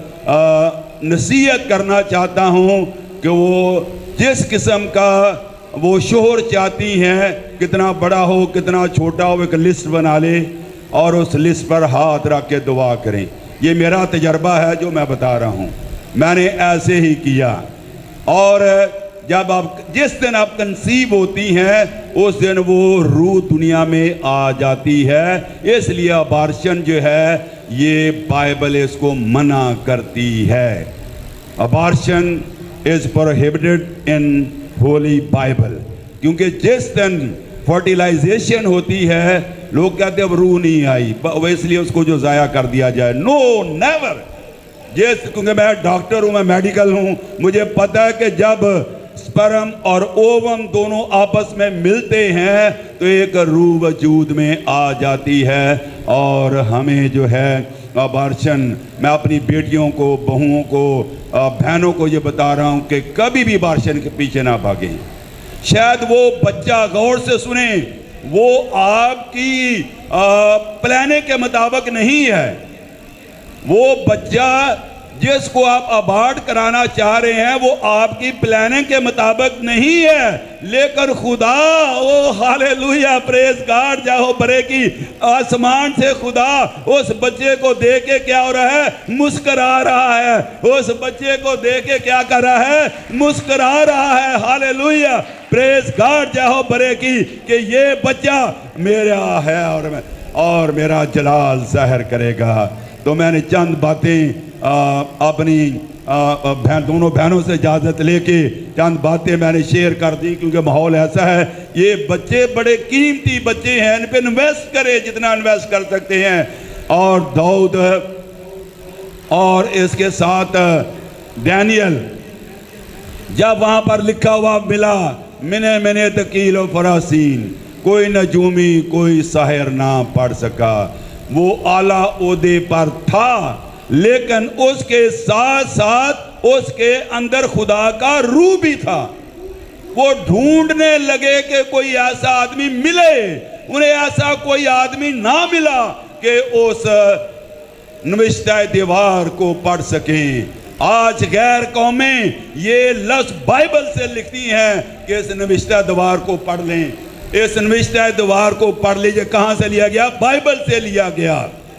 नसीहत करना चाहता हूं कि वो जिस किस्म का वो शोहर चाहती हैं, कितना बड़ा हो कितना छोटा हो, एक लिस्ट बना ले और उस लिस्ट पर हाथ रख के दुआ करें। ये मेरा तजर्बा है जो मैं बता रहा हूँ, मैंने ऐसे ही किया। और जब आप जिस दिन आप कंसीव होती हैं उस दिन वो रूह दुनिया में आ जाती है। इसलिए अबार्शन जो है ये बाइबल इसको मना करती है। Abortion is prohibited in holy Bible, क्योंकि जिस दिन फर्टिलाइजेशन होती है लोग कहते हैं अब रूह नहीं आई, इसलिए उसको जो ज़ाया कर दिया जाए। No, never. जिस, क्योंकि मैं डॉक्टर हूँ, मैं मेडिकल हूँ, मुझे पता है कि जब स्पर्म और ओवम दोनों आपस में मिलते हैं तो एक रूह वजूद में आ जाती है। और हमें जो है अबार्शन, मैं अपनी बेटियों को, बहुओं को, बहनों को ये बता रहा हूँ कि कभी भी अबार्शन के पीछे ना भागें। शायद वो बच्चा, गौर से सुने, वो आपकी प्लान के मुताबिक नहीं है। वो बच्चा जिसको आप अबार्ट कराना चाह रहे हैं वो आपकी प्लानिंग के मुताबिक नहीं है, लेकिन खुदा, ओ हालेलुया, प्रेज गॉड, जाओ बरे की आसमान से खुदा उस बच्चे को देख के क्या हो रहा है? मुस्कुरा रहा है। उस बच्चे को देख के क्या कर रहा है? मुस्कुरा रहा है। हालेलुया, प्रेज गॉड, जाओ बरे की कि ये बच्चा मेरा है और मैं और मेरा जलाल ज़ाहिर करेगा। तो मैंने चंद बातें आ, अपनी बहन दोनों बहनों से इजाज़त लेके चंद बातें मैंने शेयर कर दी, क्योंकि माहौल ऐसा है। ये बच्चे बड़े कीमती बच्चे हैं, इन पे इन्वेस्ट करें जितना इन्वेस्ट कर सकते हैं। और दाऊद और इसके साथ डैनियल, जब वहाँ पर लिखा हुआ मिला, मिने मिने तकील व फरासीन, कोई नजूमी कोई साहिर ना पढ़ सका। वो आला ओहदे पर था, लेकिन उसके साथ साथ उसके अंदर खुदा का रूह भी था। वो ढूंढने लगे कि कोई ऐसा आदमी मिले, उन्हें ऐसा कोई आदमी ना मिला कि उस नविश्ता दीवार को पढ़ सकें। आज गैर कौमें ये लफ्ज़ बाइबल से लिखती हैं कि इस नविश्ता दीवार को पढ़ लें, इस नविश्ता दीवार को पढ़ लीजिए। कहाँ से लिया गया? बाइबल से लिया गया।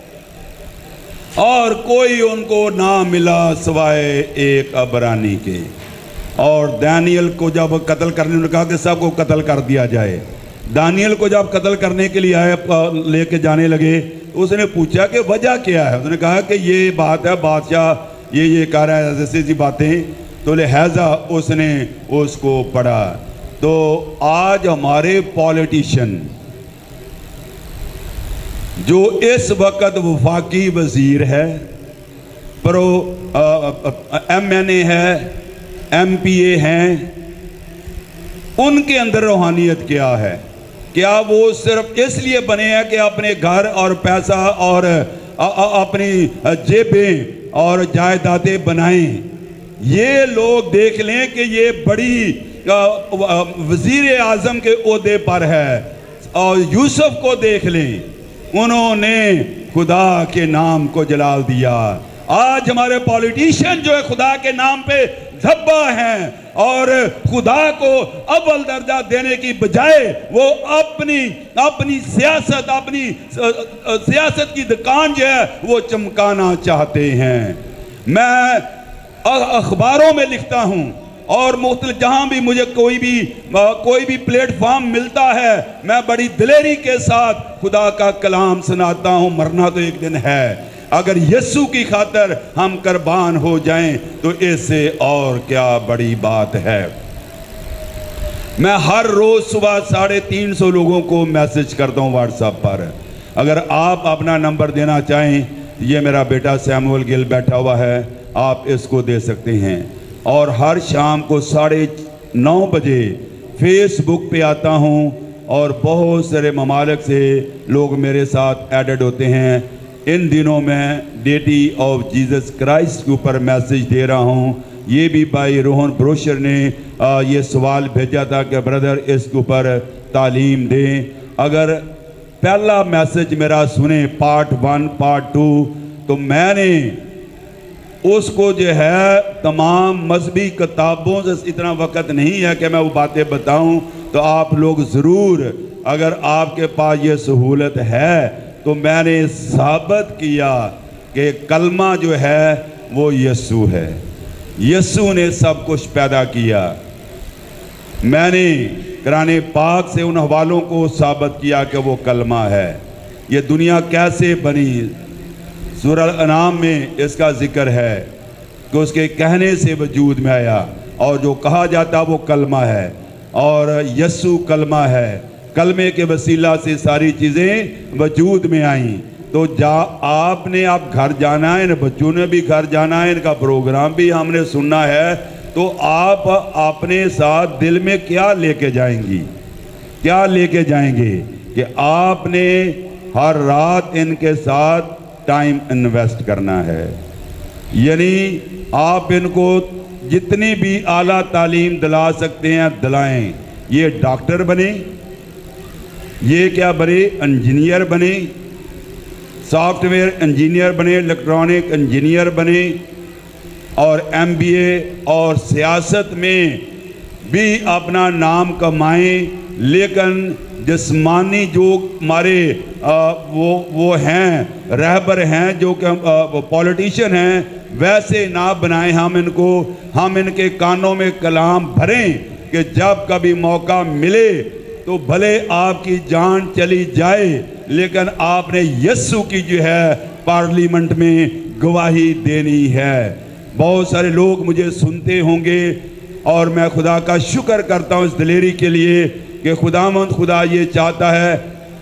और कोई उनको ना मिला सिवाय एक अबरानी के। और दानियल को जब कत्ल करने ने कहा कि सबको कत्ल कर दिया जाए, दानियल को जब कत्ल करने के लिए आए लेके जाने लगे, उसने पूछा कि वजह क्या है। उसने कहा कि ये बात है, बादशाह ये ये कह रहा है, ऐसी ऐसी बातें। तो लिहाजा उसने उसको पढ़ा। तो आज हमारे पॉलिटिशियन जो इस वक्त वफाकी वजीर है, प्रो एम एन ए है, एम पी ए हैं, उनके अंदर रूहानियत क्या है? क्या वो सिर्फ इसलिए बने हैं कि अपने घर और पैसा और आ, आ, अपनी जेबें और जायदादें बनाएं? ये लोग देख लें कि ये बड़ी वजीर आज़म के ओहदे पर है। और यूसुफ को देख लें, उन्होंने खुदा के नाम को जलाल दिया। आज हमारे पॉलिटिशियन जो है खुदा के नाम पे धब्बा हैं और खुदा को अव्वल दर्जा देने की बजाय वो अपनी अपनी सियासत अपनी सियासत की दुकान जो है वो चमकाना चाहते हैं। मैं अखबारों में लिखता हूँ और मुख्तलिफ जहाँ भी मुझे कोई भी कोई भी प्लेटफॉर्म मिलता है, मैं बड़ी दिलेरी के साथ खुदा का कलाम सुनाता हूँ। मरना तो एक दिन है, अगर यीशु की खातर हम कुर्बान हो जाएं तो इससे और क्या बड़ी बात है। मैं हर रोज सुबह साढ़े तीन सौ लोगों को मैसेज करता हूँ व्हाट्सएप पर। अगर आप अपना नंबर देना चाहें, ये मेरा बेटा सैमुअल गिल बैठा हुआ है, आप इसको दे सकते हैं। और हर शाम को साढ़े नौ बजे फेसबुक पे आता हूँ और बहुत सारे ममालिक से लोग मेरे साथ एडेड होते हैं। इन दिनों मैं डेटी ऑफ जीसस क्राइस्ट के ऊपर मैसेज दे रहा हूँ। ये भी भाई रोहन ब्रोशर ने आ, ये सवाल भेजा था कि ब्रदर इसके ऊपर तालीम दें। अगर पहला मैसेज मेरा सुने पार्ट वन पार्ट टू, तो मैंने उसको जो है तमाम मजहबी किताबों से, इतना वक्त नहीं है कि मैं वो बातें बताऊं, तो आप लोग ज़रूर, अगर आपके पास ये सहूलत है, तो मैंने साबित किया कि कलमा जो है वो यीशु है। यीशु ने सब कुछ पैदा किया। मैंने कुरान पाक से उन हवालों को साबित किया कि वो कलमा है। ये दुनिया कैसे बनी, सूरह अनाम में इसका जिक्र है कि उसके कहने से वजूद में आया, और जो कहा जाता वो कलमा है और यीशु कलमा है। कलमे के वसीला से सारी चीज़ें वजूद में आईं। तो जा आपने आप घर जाना है, इन बच्चों ने भी घर जाना है, इनका प्रोग्राम भी हमने सुनना है, तो आप अपने साथ दिल में क्या लेके जाएंगी, क्या लेके जाएंगे कि आपने हर रात इनके साथ टाइम इन्वेस्ट करना है। यानी आप इनको जितनी भी आला तालीम दिला सकते हैं दिलाएं। ये डॉक्टर बने, ये क्या बने, इंजीनियर बने, सॉफ्टवेयर इंजीनियर बने, इलेक्ट्रॉनिक इंजीनियर बने, और एम बी ए और सियासत में भी अपना नाम कमाएं। लेकिन जिस्मानी जो हमारे वो वो हैं रहबर हैं, जो कि पॉलिटिशियन हैं, वैसे ना बनाएं हम इनको। हम इनके कानों में कलाम भरें कि जब कभी मौका मिले तो भले आपकी जान चली जाए, लेकिन आपने यीशु की जो है पार्लियामेंट में गवाही देनी है। बहुत सारे लोग मुझे सुनते होंगे और मैं खुदा का शुक्र करता हूँ इस दिलेरी के लिए कि खुदावंद खुदा ये चाहता है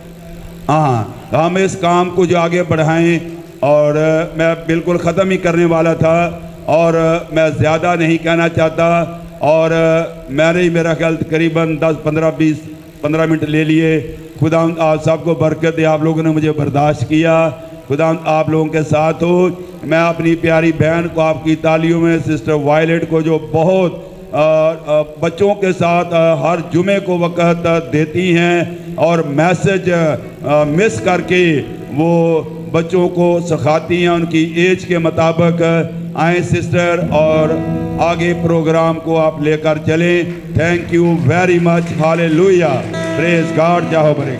हाँ हम इस काम को जो आगे बढ़ाएं। और मैं बिल्कुल ख़त्म ही करने वाला था और मैं ज़्यादा नहीं कहना चाहता। और मैंने मेरा ख्याल तकरीबन दस पंद्रह बीस पंद्रह मिनट ले लिए। खुदा आप सबको बरकत दे, आप लोगों ने मुझे बर्दाश्त किया। खुदा आप लोगों के साथ हो। मैं अपनी प्यारी बहन को आपकी तालियों में, सिस्टर वायलेट को, जो बहुत आ, आ, बच्चों के साथ आ, हर जुमे को वक़्त देती हैं और मैसेज आ, मिस करके वो बच्चों को सिखाती हैं उनकी एज के मुताबिक। आए सिस्टर और आगे प्रोग्राम को आप लेकर चलें। Thank you very much. Hallelujah, praise God. जाओ बरे।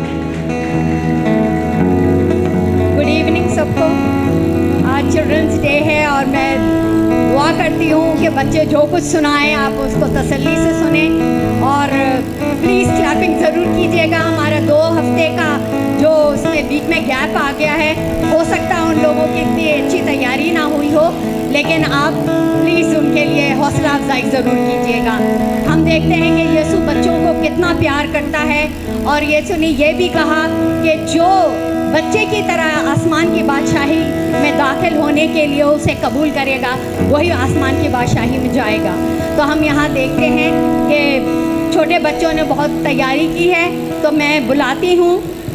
गुड इवनिंग सबको। आज चिल्ड्रंस डे है और मैं दुआ करती हूँ कि बच्चे जो कुछ सुनाएं आप उसको तसल्ली से सुने और प्लीज़ क्लैपिंग ज़रूर कीजिएगा। हमारा दो हफ्ते का जो उसमें बीच में गैप आ गया है, हो सकता है उन लोगों की इतनी अच्छी तैयारी ना हुई हो, लेकिन आप प्लीज़ उनके लिए हौसला अफजाई ज़रूर कीजिएगा। हम देखते हैं कि यीशु बच्चों को कितना प्यार करता है और यीशु ने यह भी कहा कि जो बच्चे की तरह आसमान की बादशाही में दाखिल होने के लिए उसे कबूल करेगा वही आसमान की बादशाही में जाएगा। तो हम यहाँ देखते हैं कि छोटे बच्चों ने बहुत तैयारी की है, तो मैं बुलाती हूँ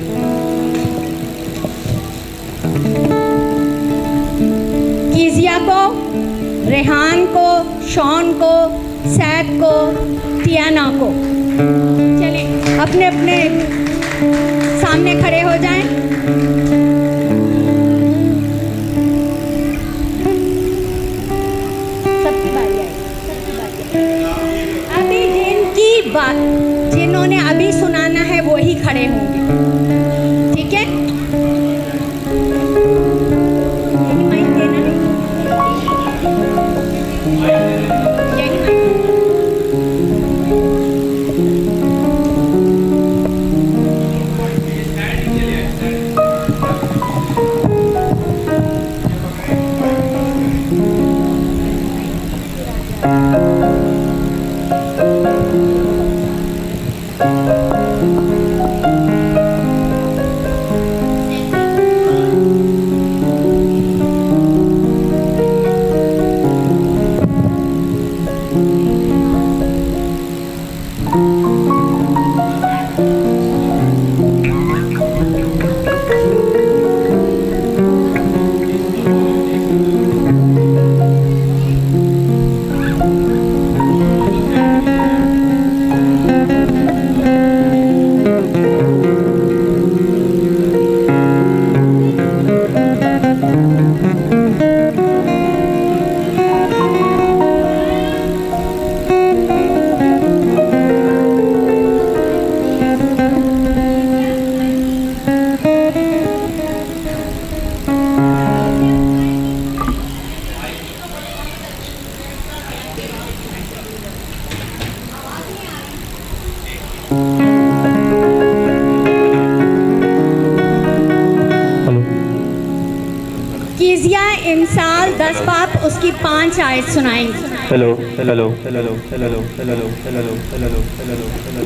कीजिया को, रेहान को, शॉन को, सैद को, टियाना को। चलें अपने अपने सामने खड़े हो जाएं। सबकी बारी आई, सबकी बारी आई। अभी जिनकी बात जिन्होंने अभी सुनाना है वो ही खड़े होंगे, ठीक है? माइक देना है। इंसाल दस बाप उसकी पांच आयत सुनाएंगे। Hello hello hello hello hello hello hello hello hello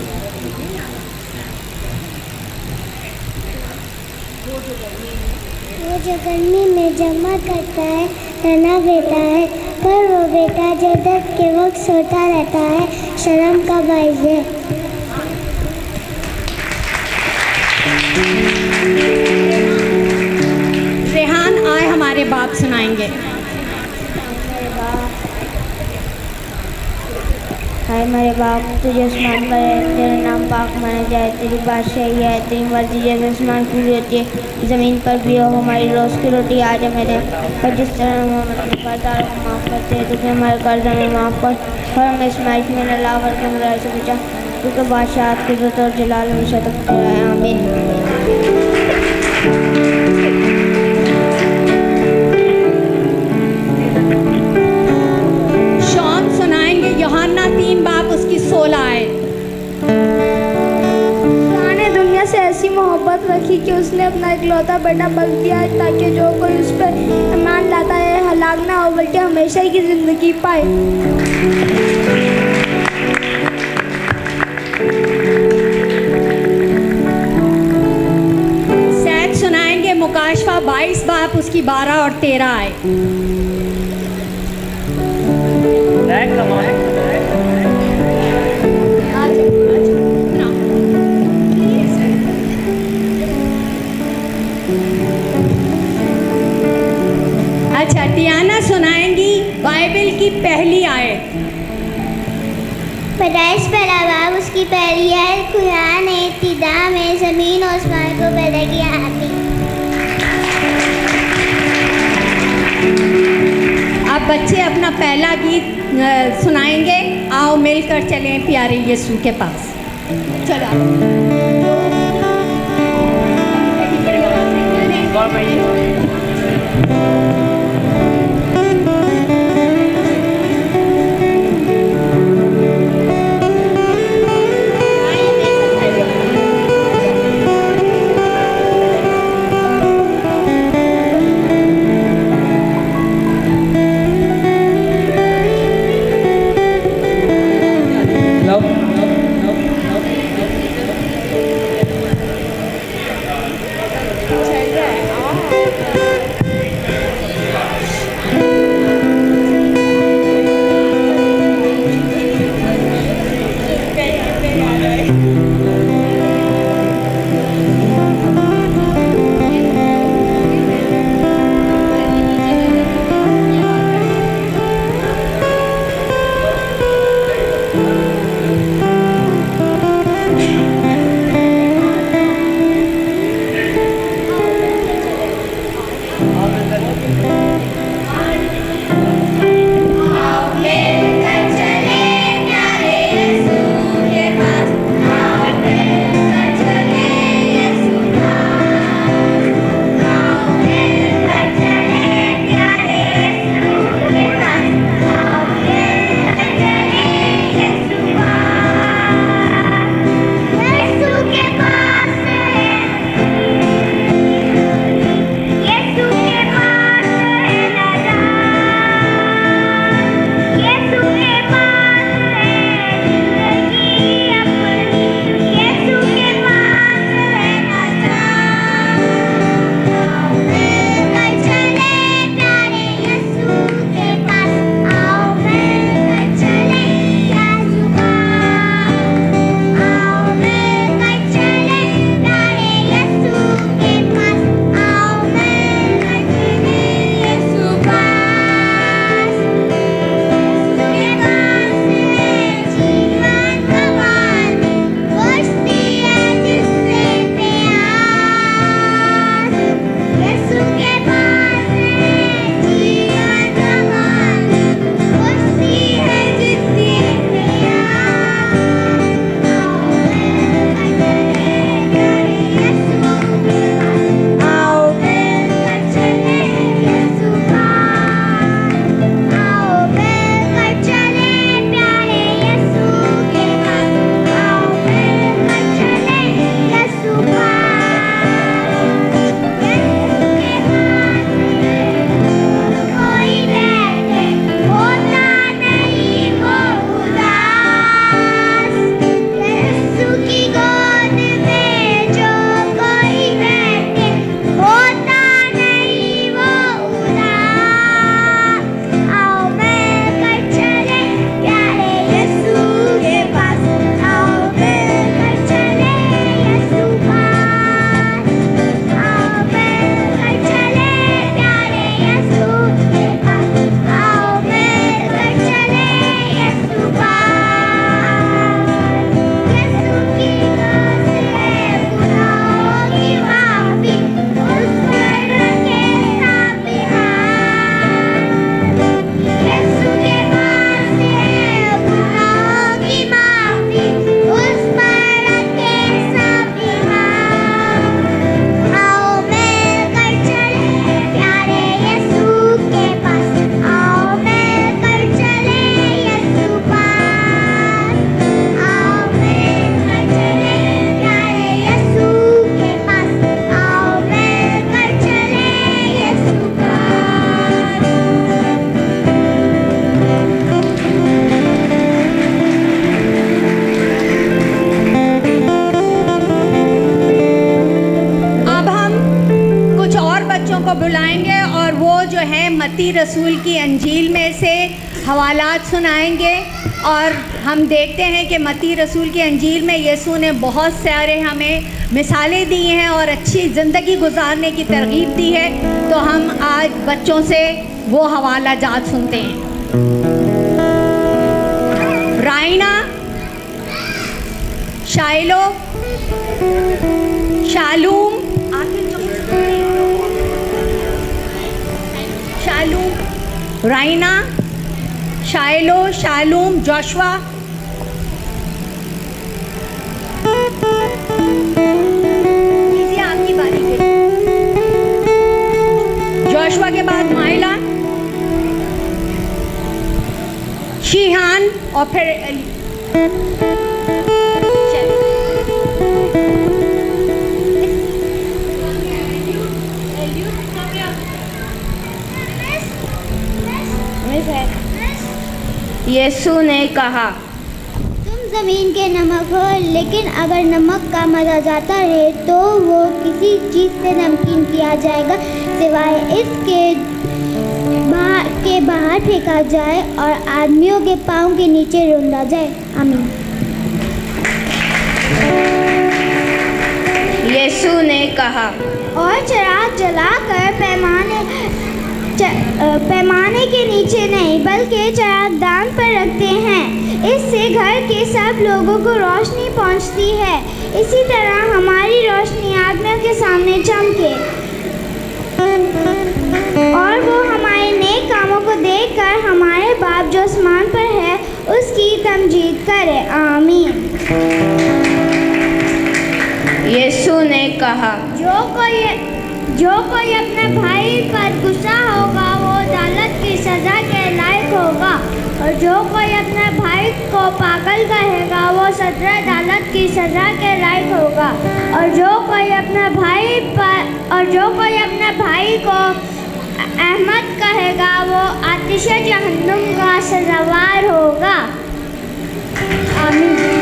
वो जो गर्मी में जमा करता है तना बेटा है, पर वो बेटा जो दर्द के वक्त सोता रहता है शर्म का बाइस है। रेहान आए हमारे बाप सुनाएंगे। हाय मेरे बाप, तुझे आसमान पर है, तेरा नाम पाक माना जाए, तेरी बादशाही है, तेरी मर्जी जैसे आसमान पूरी होती है ज़मीन पर भी हो। हमारी रोज़ की रोटी आज हमें दे, और जिस तरह हम अपने कर्जदारों को माफ़ करते हैं तुझे हमारे कर्ज हमें माफ़ कर, और हमें इसमाइल में न ला करके बुराई से बचा, क्योंकि बादशाह की इज़्ज़त और जलाल हमेशा तक तेरा है। आमीन। यूहन्ना तीन बाप उसकी सोलह आए। खुदा ने दुनिया से ऐसी मोहब्बत रखी कि उसने अपना इकलौता बेटा बल दिया है, ताकि जो कोई उस पर ईमान लाता है हलाक ना हो बल्कि हमेशा की ज़िंदगी पाए। सैद सुनाएंगे मुकाशफा बाईस बाप उसकी बारह और तेरह आए। नहीं आए। पैदाइश पहला बाब उसकी पहली है, खुदा ने इब्तिदा में ज़मीन और आसमान को पैदा किया। आमीन। अब बच्चे अपना पहला गीत सुनाएंगे। आओ मिलकर चलें प्यारे यीशु के पास। चलो मत्ती रसूल की अंजील में से हवालात सुनाएंगे। और हम देखते हैं कि मत्ती रसूल की अंजील में यीशु ने बहुत सारे हमें मिसालें दी हैं और अच्छी ज़िंदगी गुजारने की तरगीब दी है। तो हम आज बच्चों से वो हवाला जात सुनते हैं। Raina, Shiloh, Shalom, Joshua. लीजिए आपकी बारी है। जोशुआ के बाद माइला, शीहान और फिर एली। यीशु ने कहा, तुम ज़मीन के नमक हो, लेकिन अगर नमक का मज़ा जाता रहे तो वो किसी चीज़ से नमकीन किया जाएगा, सिवाय इसके बाहर के बाहर फेंका जाए और आदमियों के पाँव के नीचे रौंदा जाए। आमीन। यीशु ने कहा, और चिराग जलाकर पैमाने पैमाने के नीचे नहीं बल्कि चिरागदान पर रखते हैं, इससे घर के सब लोगों को रोशनी पहुंचती है। इसी तरह हमारी रोशनी आदमियों के सामने चमके और वो हमारे नेक कामों को देखकर हमारे बाप जो आसमान पर है उसकी तमजीद करे। आमीन। यीशु ने कहा, जो कोई जो कोई अपने भाई पर गुस्सा होगा वो अदालत की सज़ा के लायक होगा, और जो कोई अपने भाई को पागल कहेगा वो सदर अदालत की सज़ा के लायक होगा, और जो कोई अपने भाई पर और जो कोई अपने भाई को अहमद कहेगा वो आतिश जहन्नुम का सजावार होगा। आमीन।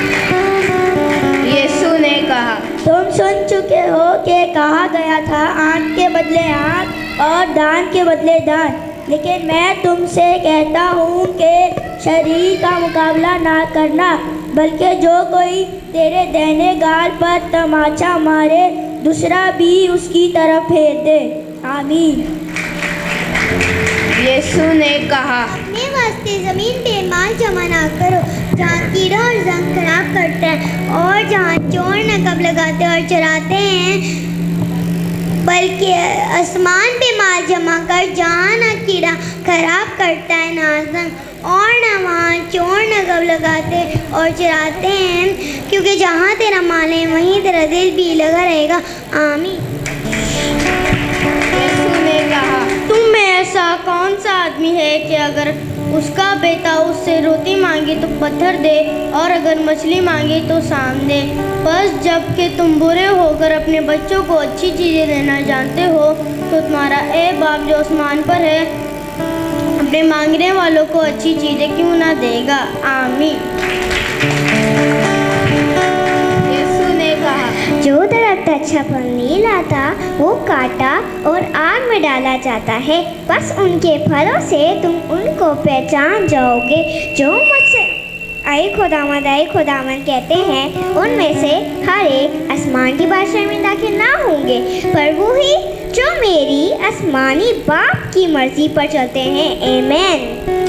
यीशु ने कहा, तुम सुन चुके हो कि कहा गया था, आँख के बदले आँख और दान के बदले दान, लेकिन मैं तुमसे कहता हूँ कि शरीर का मुकाबला ना करना, बल्कि जो कोई तेरे दाहिने गाल पर तमाचा मारे दूसरा भी उसकी तरफ फेर दे। आमीन। यीशु ने कहा, अपने वास्ते ज़मीन पे माल जमा ना करो जहाँ कीड़ा और जंग खराब करता है और जहाँ चोर नकब लगाते और चराते हैं, बल्कि आसमान पे माल जमा कर जहाँ ना कीड़ा खराब करता है ना जंग, और ना वहाँ चोर नकब लगाते और चराते हैं, क्योंकि जहाँ तेरा माल है वहीं तेरा दिल भी लगा रहेगा। आमीन। यीशु ने कहा, तुम में ऐसा कौन सा आदमी है कि अगर उसका बेटा उससे रोटी मांगे तो पत्थर दे, और अगर मछली मांगे तो सांप दे? बस जबकि तुम बुरे होकर अपने बच्चों को अच्छी चीज़ें देना जानते हो, तो तुम्हारा ए बाप जो आसमान पर है अपने मांगने वालों को अच्छी चीज़ें क्यों ना देगा। आमीन। यीशु ने कहा, जो दरख्त अच्छा फल नहीं लाता वो काटा और आग में डाला जाता है, बस उनके फलों से तुम उनको पहचान जाओगे। जो मुझसे आई खुदावंद आई खुदावंद कहते हैं, उनमें से हर एक आसमान की बादशाही में दाखिल ना होंगे, पर वो ही जो मेरी आसमानी बाप की मर्जी पर चलते हैं। आमीन।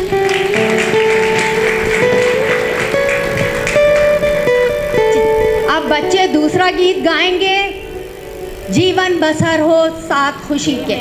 अब बच्चे दूसरा गीत गाएंगे, जीवन बसर हो साथ खुशी के।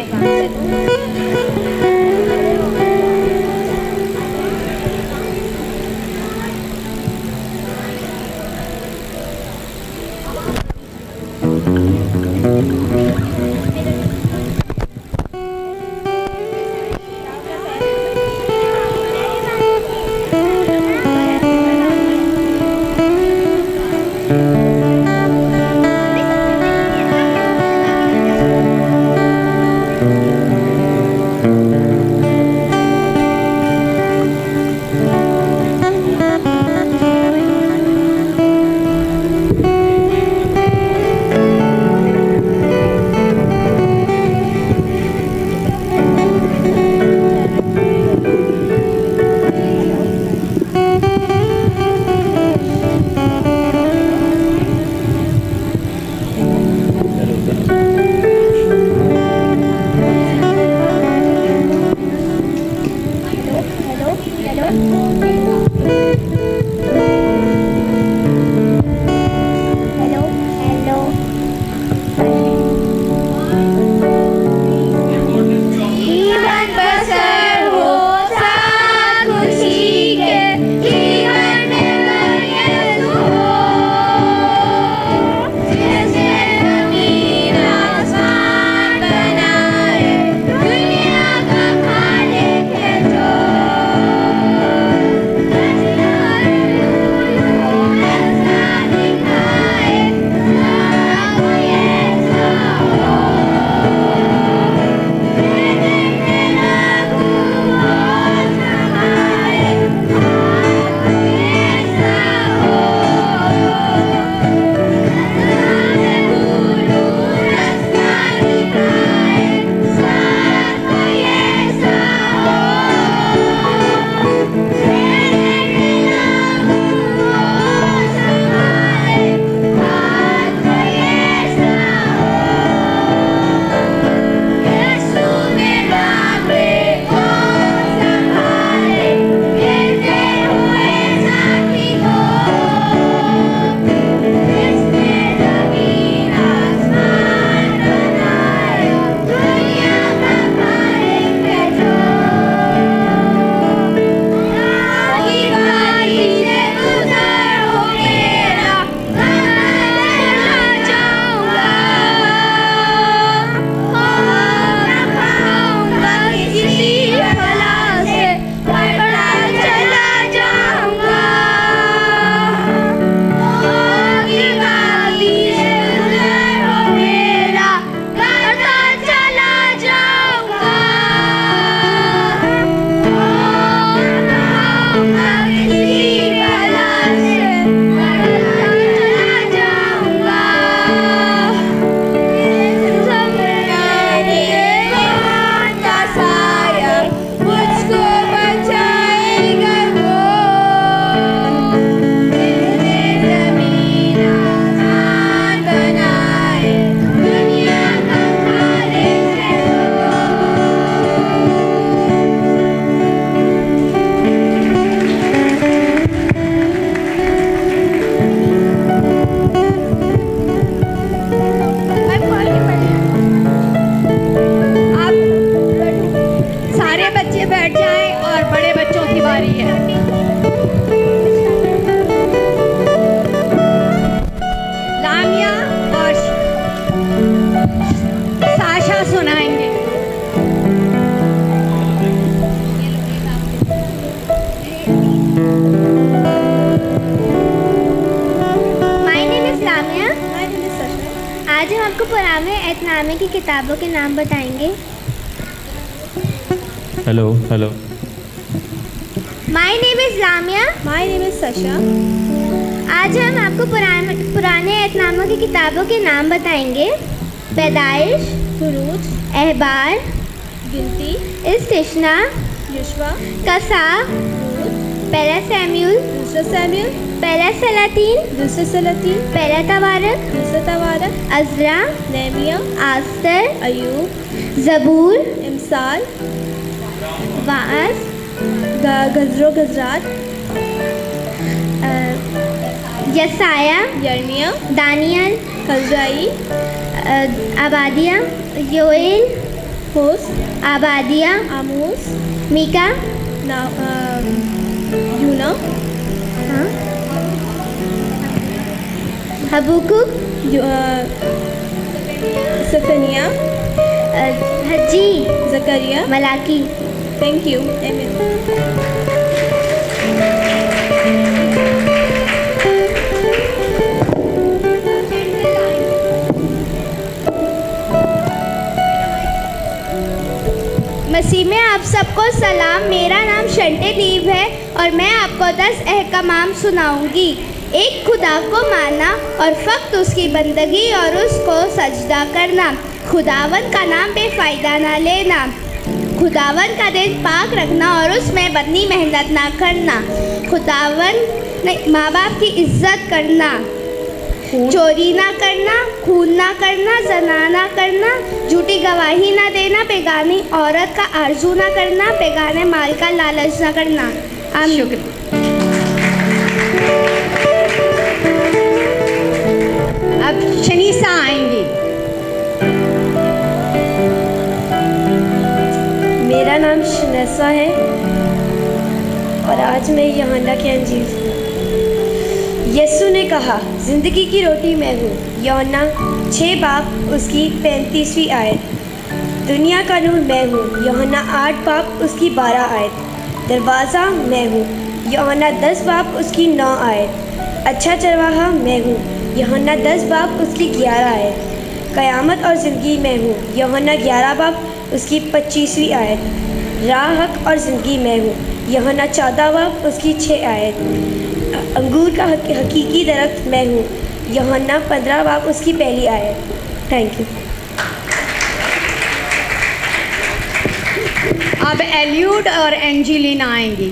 My name is Lamia. My name is Sasha. आज हम आपको पुराने एतनामे की किताबों के नाम बताएंगे। Hello hello. My name is Lamia. My name is Sasha. आज हम आपको पुराने पुराने एतनामों की किताबों के नाम बताएंगे। पैदाइश, फुरूज, अहबार, गिनती, इस्तिश्ना, युश्वा, कसा, पहला सैम्यूल, दूसरा सैम्यूल, पहला सलातीन, दूसरा सलातीन, पहला तवारक, दूसरा तवारक, अज़रा, नेमिया, आस्तर, अयूब, ज़बूर, इमसाल, वाअस, गज़रो गज़रात, यसाया, यर्मिया, दानियल, हज़राई, आबादिया, योएल, होस, आबादिया, आमोस, मीका, ना यूना, हाँ, हबुकुक, सफनिया, हज्जी, ज़करिया, मलाकी। Thank you. मसीह में आप सबको सलाम। मेरा नाम शंटे दीप है और मैं आपको दस अहकाम सुनाऊंगी। एक खुदा को मानना और फ़क्त उसकी बंदगी और उसको सजदा करना। खुदावन का नाम बेफ़ायदा ना लेना। खुदावन का दिन पाक रखना और उसमें बदनी मेहनत ना करना। खुदावन माँ बाप की इज्जत करना। चोरी ना करना, खून ना करना, जना ना करना, झूठी गवाही ना देना, बेगानी औरत का आरजू ना करना, बेगाने माल का लालच ना करना। शुक्रिया। अब शनीसा आएंगी। मेरा नाम शनेसा है और आज मैं यूहन्ना की अंजील। यीशु ने कहा, ज़िंदगी की रोटी मैं हूँ। यूहन्ना छः बाप उसकी पैंतीसवीं आयत। दुनिया का नूर मैं हूँ। यूहन्ना आठ बाप उसकी बारह आयत। दरवाज़ा मैं हूँ। यूहन्ना दस बाप उसकी नौ आयत। अच्छा चरवाहा मैं हूँ। यूहन्ना दस बाप उसकी ग्यारह आयत। क़यामत और ज़िंदगी मैं हूँ। यूहन्ना ग्यारह बाप उसकी पच्चीसवीं आयत। राह, हक और ज़िंदगी मैं हूँ। यूहन्ना चौदह बाप उसकी छः आयत। अंगूर का हकीकी दरख्त मैं हूँ। यूहन्ना पंद्रह बाप उसकी पहली आयत। Thank you. अब एल्यूड और एंजेलिना आएंगी।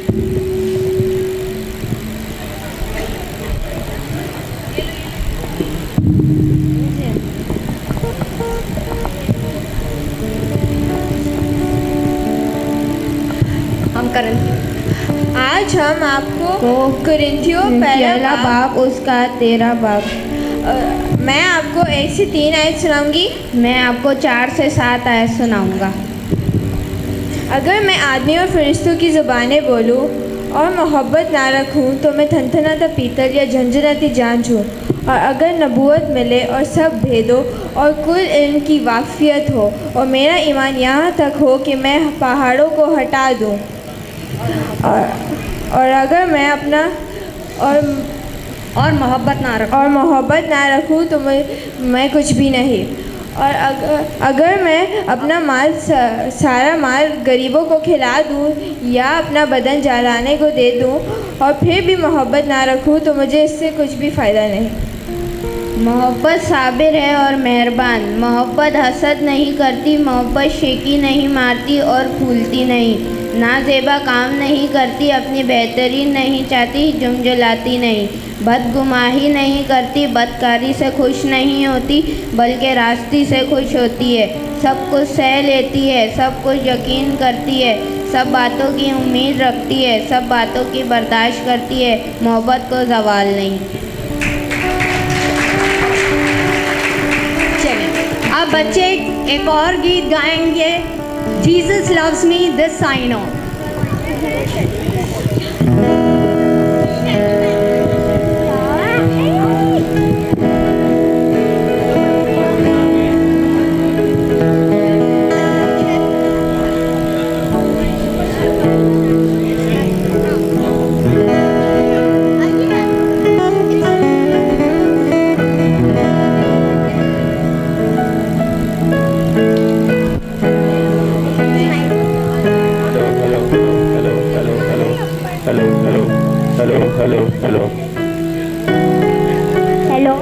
हम करें। आज हम आपको कुरिन्थियों पहला बाप उसका तेरह बाप। मैं आपको एक से तीन आयत सुनाऊंगी। मैं आपको चार से सात आयत सुनाऊंगा। अगर मैं आदमी और फरिश्तों की ज़ुबानें बोलूं और मोहब्बत ना रखूं तो मैं थनथनाता पीतल या झंझनाती झांझ हूँ। और अगर नबूवत मिले और सब भेदों और कुल इल्म की वाक़फ़ियत हो और मेरा ईमान यहाँ तक हो कि मैं पहाड़ों को हटा दूँ, और और अगर मैं अपना और और मोहब्बत ना रखूं और मोहब्बत ना रखूं तो मैं मैं कुछ भी नहीं। और अगर अगर मैं अपना माल सा, सारा माल गरीबों को खिला दूं या अपना बदन जलाने को दे दूं और फिर भी मोहब्बत ना रखूं तो मुझे इससे कुछ भी फ़ायदा नहीं। मोहब्बत साबिर है और मेहरबान। मोहब्बत हसद नहीं करती। मोहब्बत शेकी नहीं मारती और फूलती नहीं। नाजेबा काम नहीं करती। अपनी बेहतरी नहीं चाहती। जुमजुलाती नहीं। बदगुमाही नहीं करती। बदकारी से खुश नहीं होती बल्कि रास्ती से खुश होती है। सब कुछ सह लेती है। सब कुछ यकीन करती है। सब बातों की उम्मीद रखती है। सब बातों की बर्दाश्त करती है। मोहब्बत को ज़वाल नहीं। चलिए अब बच्चे एक और गीत गाएंगे। Jesus loves me this I know. Thank you. Hello hello hello hello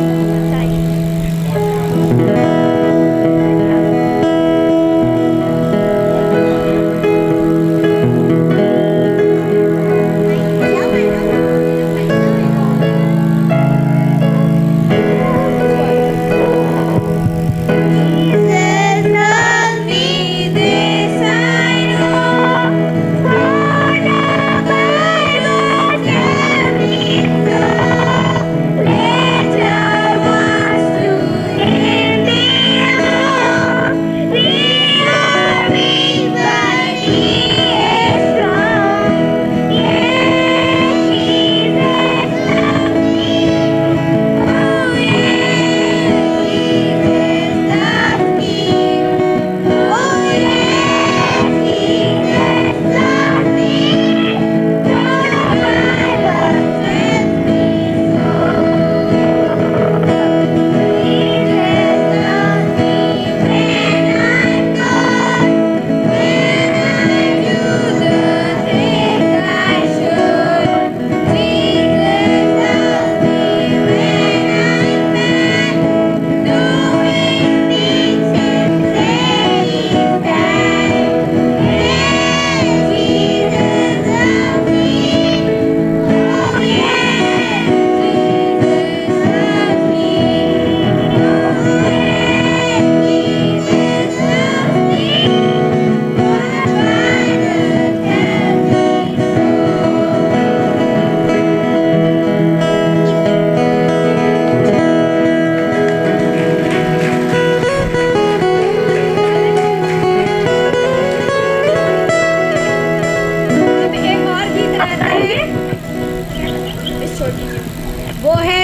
वो है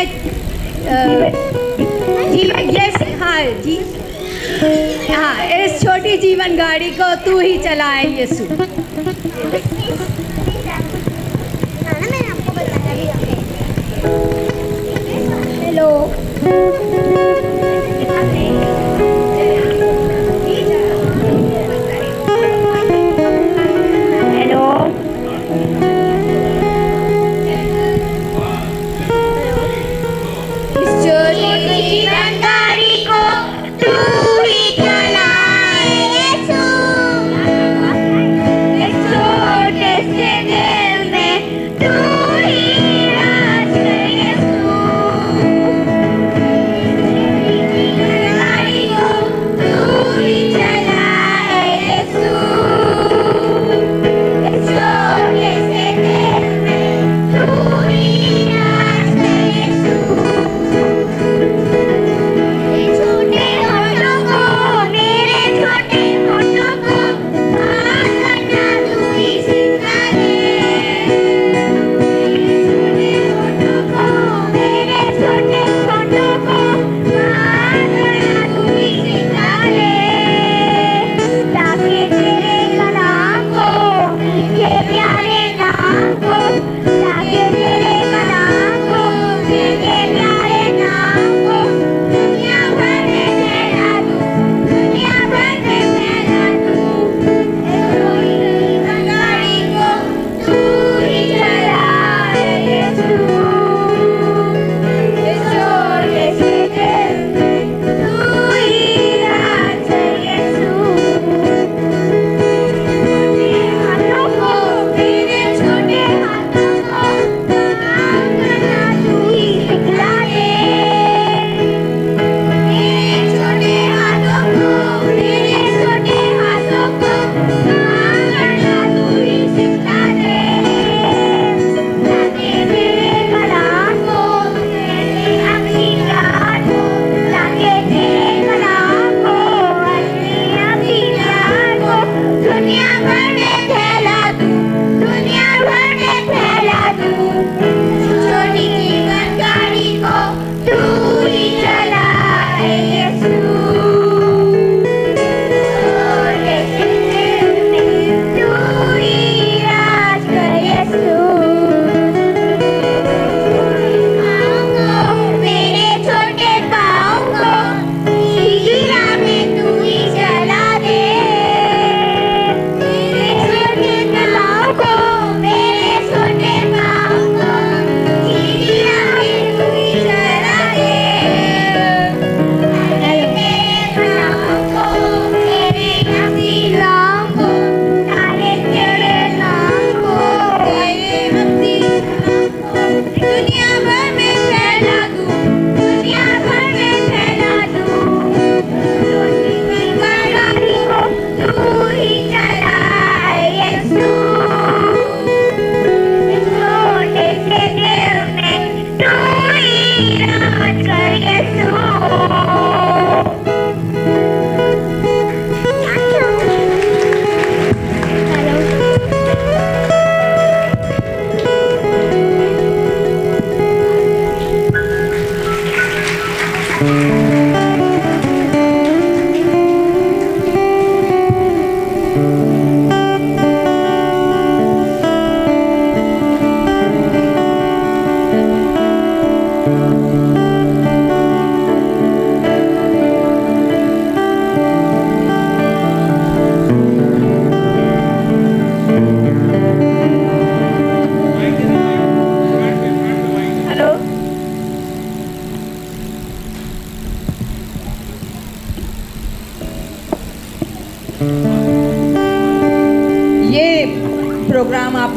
जी, यस हाँ जी हाँ, इस छोटी जीवन गाड़ी को तू ही चलाए यीशु। हेलो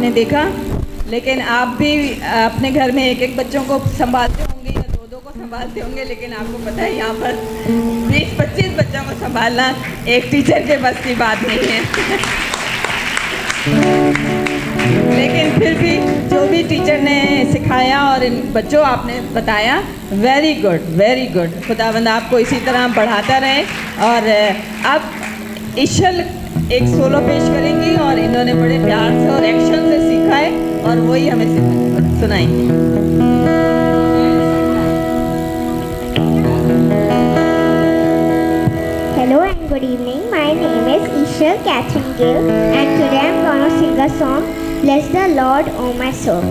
आपने देखा, लेकिन आप भी अपने घर में एक एक बच्चों को संभालते होंगे या दो दो को संभालते होंगे, लेकिन आपको पता है यहाँ पर बीस पच्चीस बच्चों को संभालना एक टीचर के बस की बात नहीं है। लेकिन फिर भी जो भी टीचर ने सिखाया और इन बच्चों आपने बताया, वेरी गुड वेरी गुड। खुदावंद आपको इसी तरह बढ़ाता रहे। और अब इशल एक सोलो पेश करेंगी और इन्होंने बड़े प्यार से और एक्शन से सीखा है और वही हमें सुनाएंगे। Hello and good evening. My name is Ishal Catherine Gill and today I am going to sing a song, Bless the Lord, O my soul.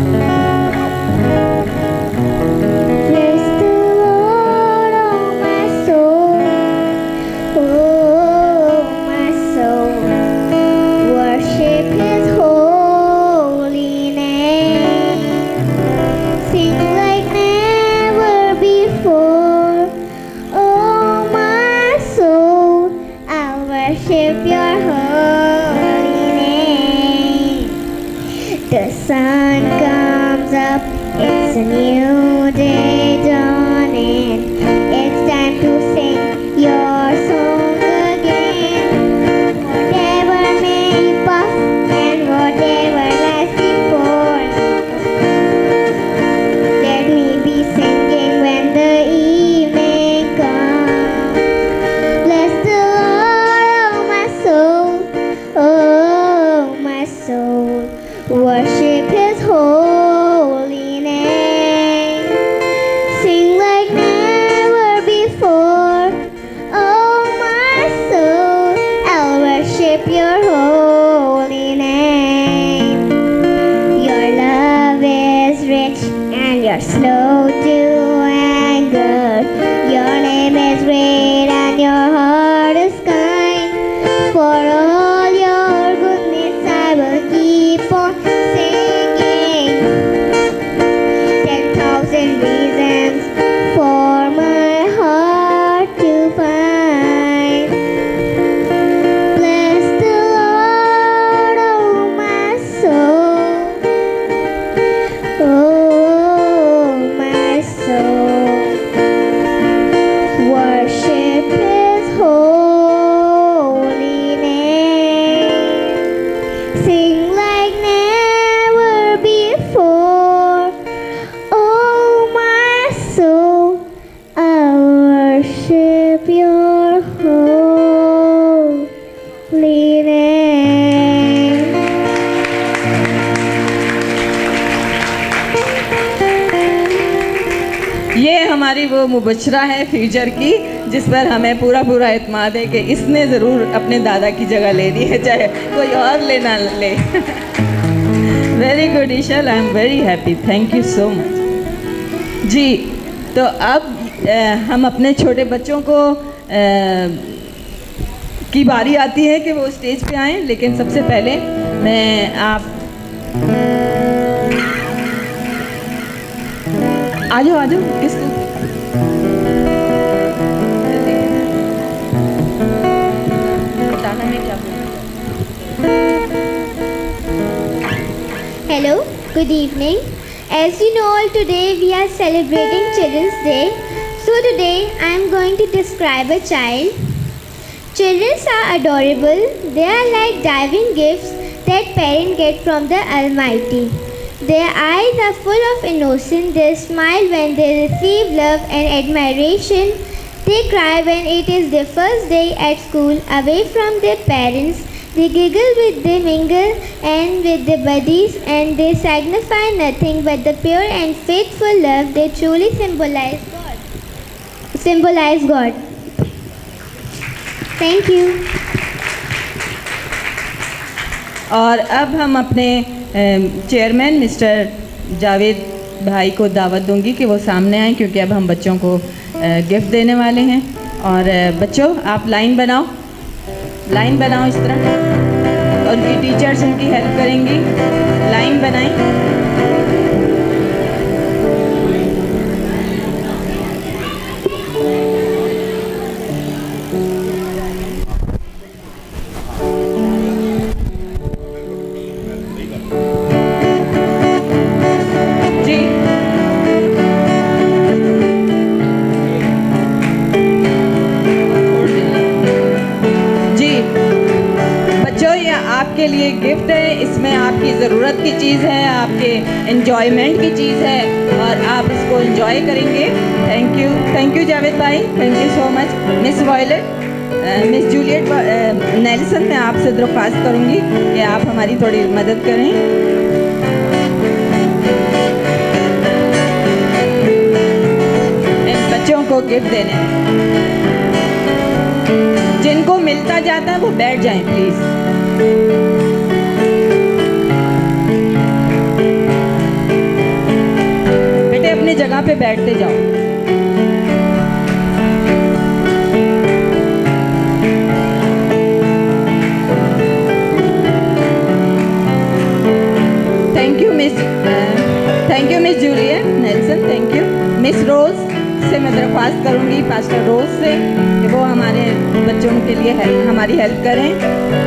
Bless the Lord, O my soul, O my soul. Worship His holy name. Sing like never before, O my soul. I'll worship Your holy name. The sun comes up, it's a new day dawning. It's time to sing Your song again. Whatever may pass and whatever lies before, let me be singing when the evening comes. Bless the Lord, oh my soul, oh my soul. Worship His holy name. Sing like never before, oh my soul. I'll worship Your holy name. Your love is rich and You're slow to anger. Your name is great and Your heart is kind. For all Your goodness I will keep on singing. Ten thousand reasons for my heart to find. Bless the Lord, oh my soul, oh my soul. Worship His holy name. Sing like never before, oh my soul. I worship Your holy name. ये हमारी वो मुबशरा है फ्यूचर की, जिस पर हमें पूरा पूरा इत्मीनान है कि इसने ज़रूर अपने दादा की जगह ले ली है, चाहे कोई और ले ना ले। Very good Ishal, I am very happy, thank you so much जी। तो अब आ, हम अपने छोटे बच्चों को आ, की बारी आती है कि वो स्टेज पे आएँ, लेकिन सबसे पहले मैं आप आ जाओ आ जाओ किस बताना है क्या। Hello, good evening. As you know all, today we are celebrating Children's Day. So today I am going to describe a child. Children are adorable. They are like divine gifts that parents get from the Almighty. Their eyes are full of innocence. They smile when they receive love and admiration. They cry when it is their first day at school away from their parents. They giggle with they mingle and with their buddies, and they signify nothing but the pure and faithful love. They truly symbolize God. Symbolize God. Thank you. और अब हम अपने चेयरमैन मिस्टर जावेद भाई को दावत दूंगी कि वो सामने आएँ, क्योंकि अब हम बच्चों को गिफ्ट देने वाले हैं। और बच्चों आप लाइन बनाओ, लाइन बनाओ इस तरह, और उनकी टीचर्स उनकी हेल्प करेंगी। लाइन बनाएं। आपके लिए गिफ्ट है, इसमें आपकी ज़रूरत की चीज़ है, आपके एंजॉयमेंट की चीज़ है और आप इसको एंजॉय करेंगे। Thank you, thank you Javed भाई, thank you so much. Miss Violet, miss Juliet Nelson, मैं आपसे दरख्वास्त करूँगी कि आप हमारी थोड़ी मदद करें। इन बच्चों को गिफ्ट देने हैं। जिनको मिलता जाता है वो बैठ जाएं प्लीज। बेटे अपनी जगह पे बैठते जाओ। Thank you miss, thank you miss Juliet Nelson, thank you. Miss Rose से मैं दरख्वास्त करूंगी, पास्टर रोज से, कि वो हमारे बच्चों के लिए हेल्प, हमारी हेल्प करें।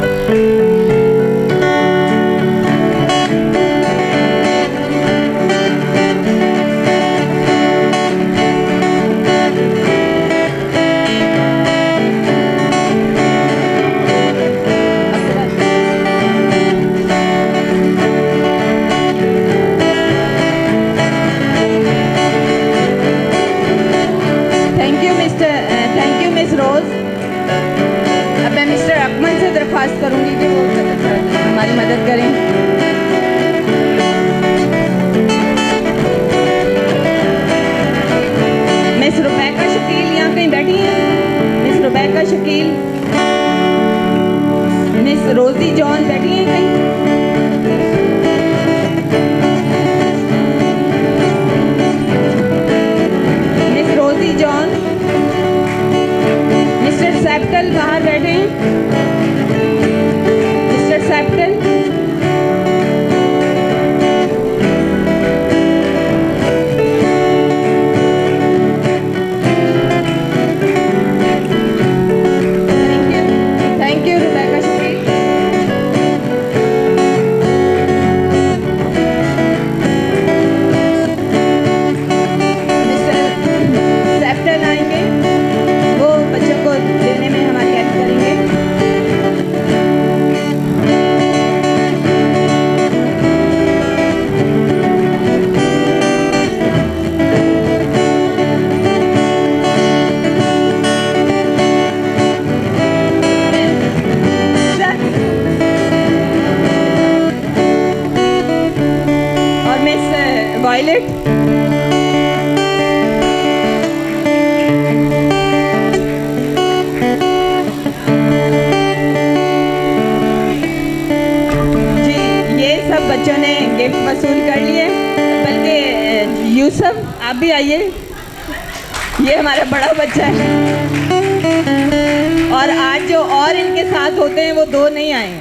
दरख्वास्त करूंगी कि वो हमारी मदद करें। मिस रुबैका शकील यहाँ कहीं बैठी हैं? Miss Rebecca Shakil, miss Rosie John बैठी हैं कहीं? मिस रोजी जॉन, मिस्टर सैप्टल बाहर बैठे हैं? Accepted. Thank you. Thank you, Rebecca Shakil. Mister सैप्टन आएंगे, वो बच्चों को देने में हमारी हेल्प करेंगे। वॉयलेट, जी ये सब बच्चों ने गिफ्ट वसूल कर लिए। बल्कि यूसुफ आप भी आइए, ये हमारा बड़ा बच्चा है और आज जो और इनके साथ होते हैं वो दो नहीं आए।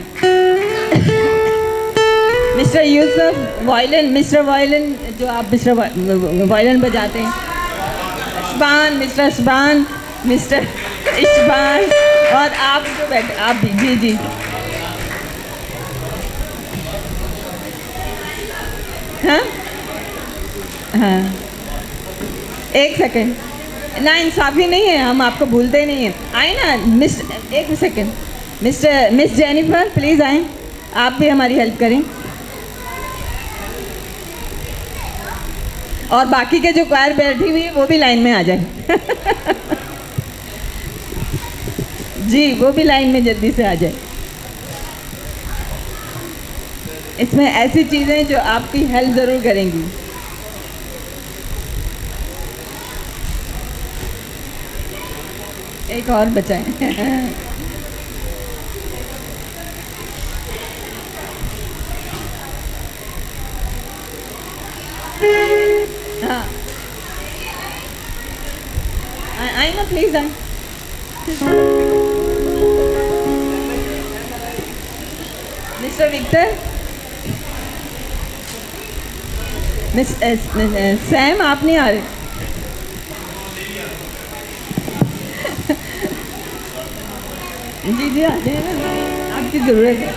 Mister Yusuf Violin, mister Violin जो आप मिस्टर वायलिन बजाते हैं, इशबान, मिस्टर इशबान, मिस्टर इशबान और आप जो बैठे आप भी, जी जी हाँ हाँ एक सेकेंड, ना इंसाफी नहीं है, हम आपको भूलते नहीं हैं। आए ना मिस, एक second, mister miss Jennifer please आए, आप भी हमारी हेल्प करें। और बाकी के जो क्वायर बैठी हुई है वो भी लाइन में आ जाए जी वो भी लाइन में जल्दी से आ जाए। इसमें ऐसी चीज़ें जो आपकी हेल्प ज़रूर करेंगी। एक और बचाएं हाँ आए ना प्लीज आए। मिस्टर विक्टर, मिस सैम आप नहीं आ रहे? जी जी आ जाए ना, आपकी ज़रूरत है।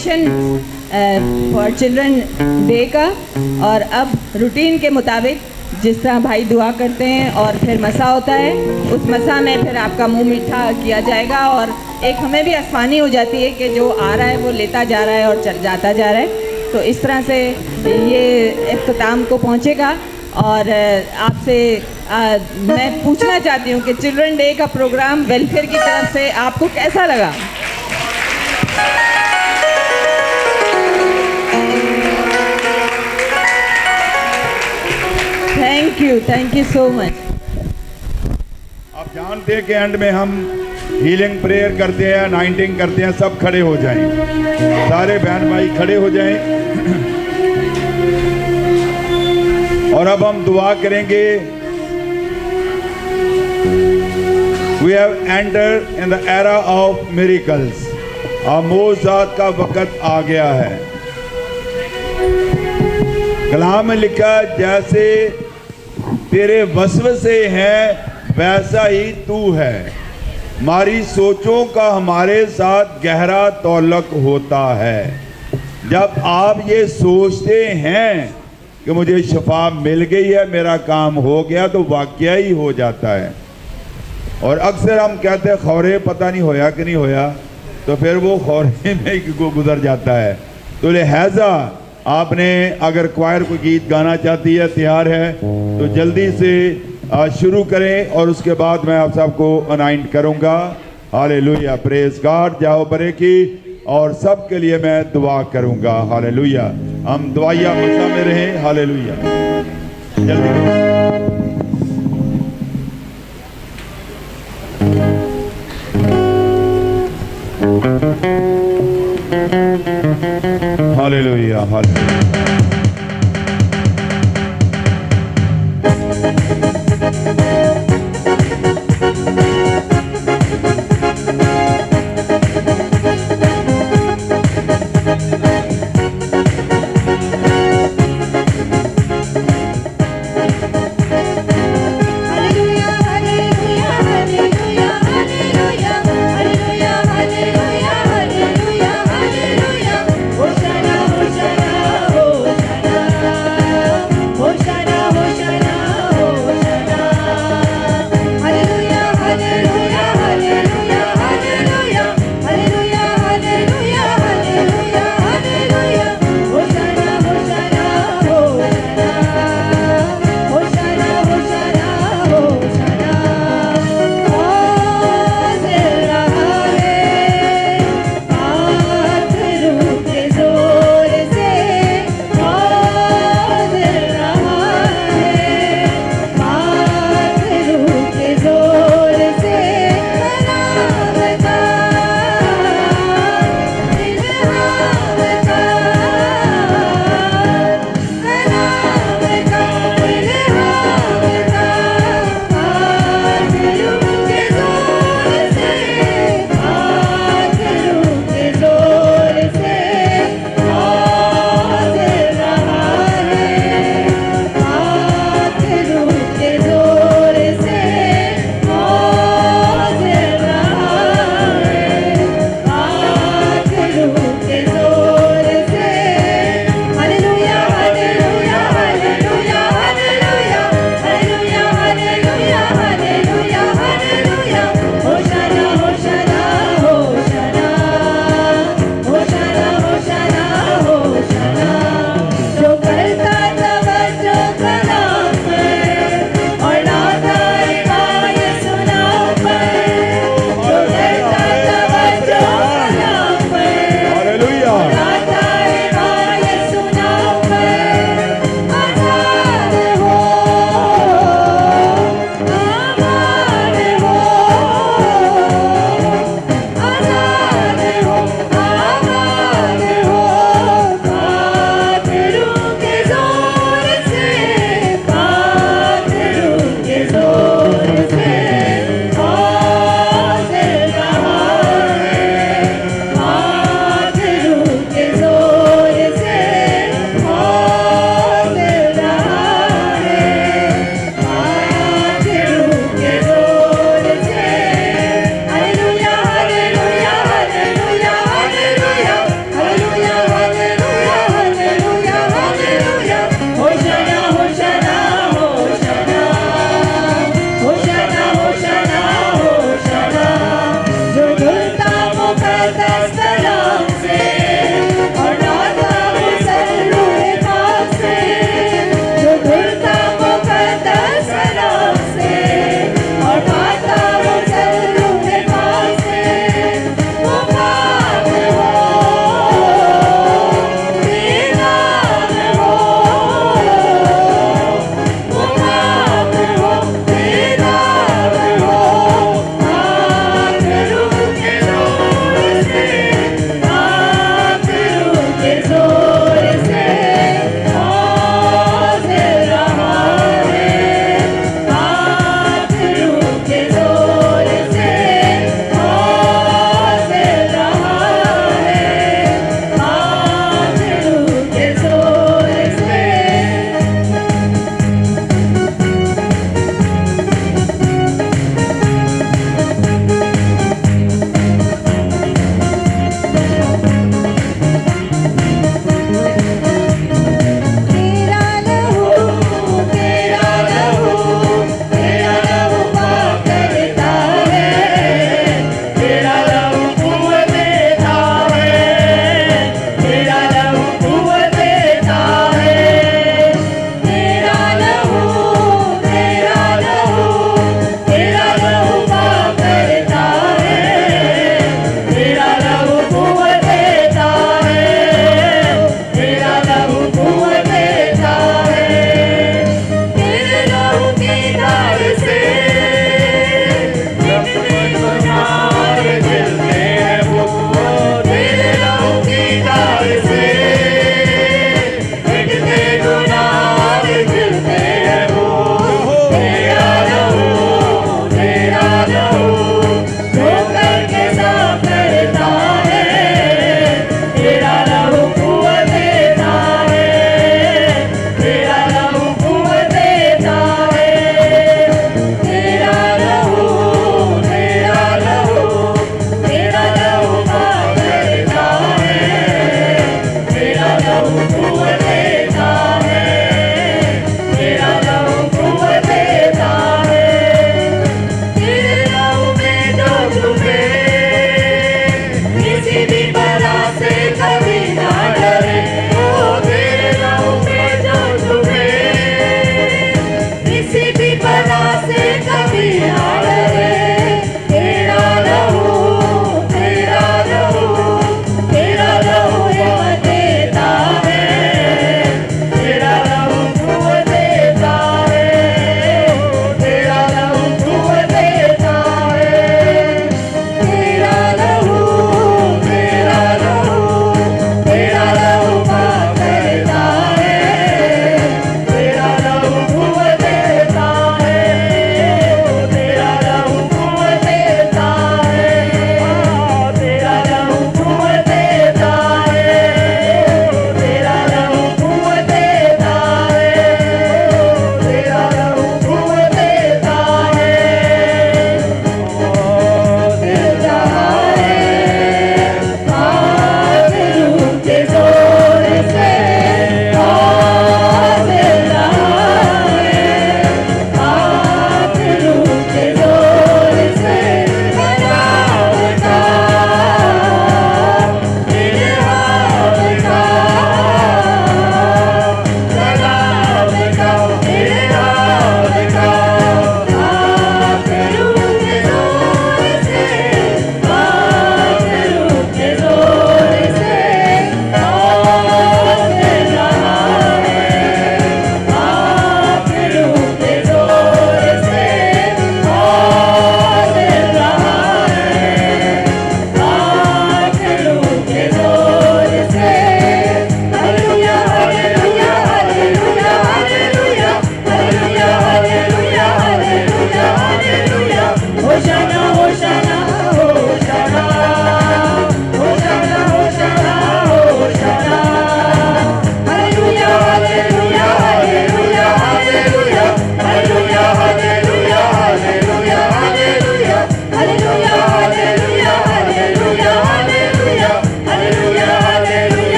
डेकोरेशन फॉर चिल्ड्रन डे का। और अब रूटीन के मुताबिक जिस तरह भाई दुआ करते हैं और फिर मसा होता है, उस मसा में फिर आपका मुंह मीठा किया जाएगा और एक हमें भी आसानी हो जाती है कि जो आ रहा है वो लेता जा रहा है और चल जाता जा रहा है। तो इस तरह से ये इख्तिताम को पहुँचेगा। और आपसे मैं पूछना चाहती हूँ कि चिल्ड्रन डे का प्रोग्राम वेलफेयर की तरफ से आपको कैसा लगा? Thank you, thank you so much. आप जानते हैं कि एंड में हम हीलिंग प्रेयर करते हैं, अनाइंटिंग करते हैं। सब खड़े हो जाएं, सारे बहन भाई खड़े हो जाएं। और अब हम दुआ करेंगे। We have entered in the era of miracles। अब मोज़ात का वक़्त आ गया है। कलाम में लिखा, जैसे तेरे वसवसे हैं वैसा ही तू है। हमारी सोचों का हमारे साथ गहरा तौल्लुक होता है। जब आप ये सोचते हैं कि मुझे शफा मिल गई है, मेरा काम हो गया, तो वाकया ही हो जाता है। और अक्सर हम कहते हैं खौरे पता नहीं होया कि नहीं होया, तो फिर वो खौरे में ही गुजर जाता है। तो लिहाजा आपने अगर क्वायर कोई गीत गाना चाहती है, तैयार है, तो जल्दी से शुरू करें और उसके बाद मैं आप सबको अनाइंट करूँगा। Hallelujah, praise God. जाओ बरे की और सब के लिए मैं दुआ करूँगा। हालेलुया, हम दुआया मसा में रहें। हालेलुया, जल्दी। Hallelujah, hallelujah. Hosanna, Hosanna, Hosanna, Hosanna,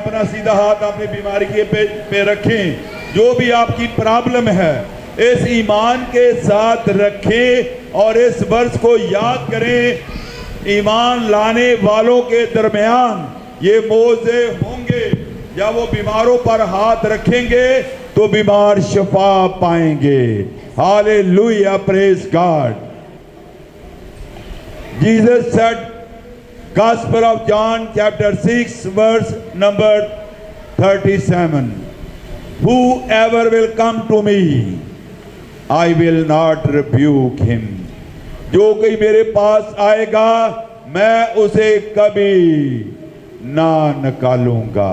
अपना सीधा हाथ अपनी बीमारी के पे, पे रखें। जो भी आपकी प्रॉब्लम है इस ईमान के साथ रखें और इस वर्ष को याद करें। ईमान लाने वालों के दरमियान ये मौजे होंगे, जब वो बीमारों पर हाथ रखेंगे तो बीमार शिफा पाएंगे। Hallelujah, praise God. Jesus said, Gospel of John chapter six verse number thirty-seven, whoever will come to me, I will not rebuke him. जो कोई मेरे पास आएगा मैं उसे कभी ना निकालूंगा।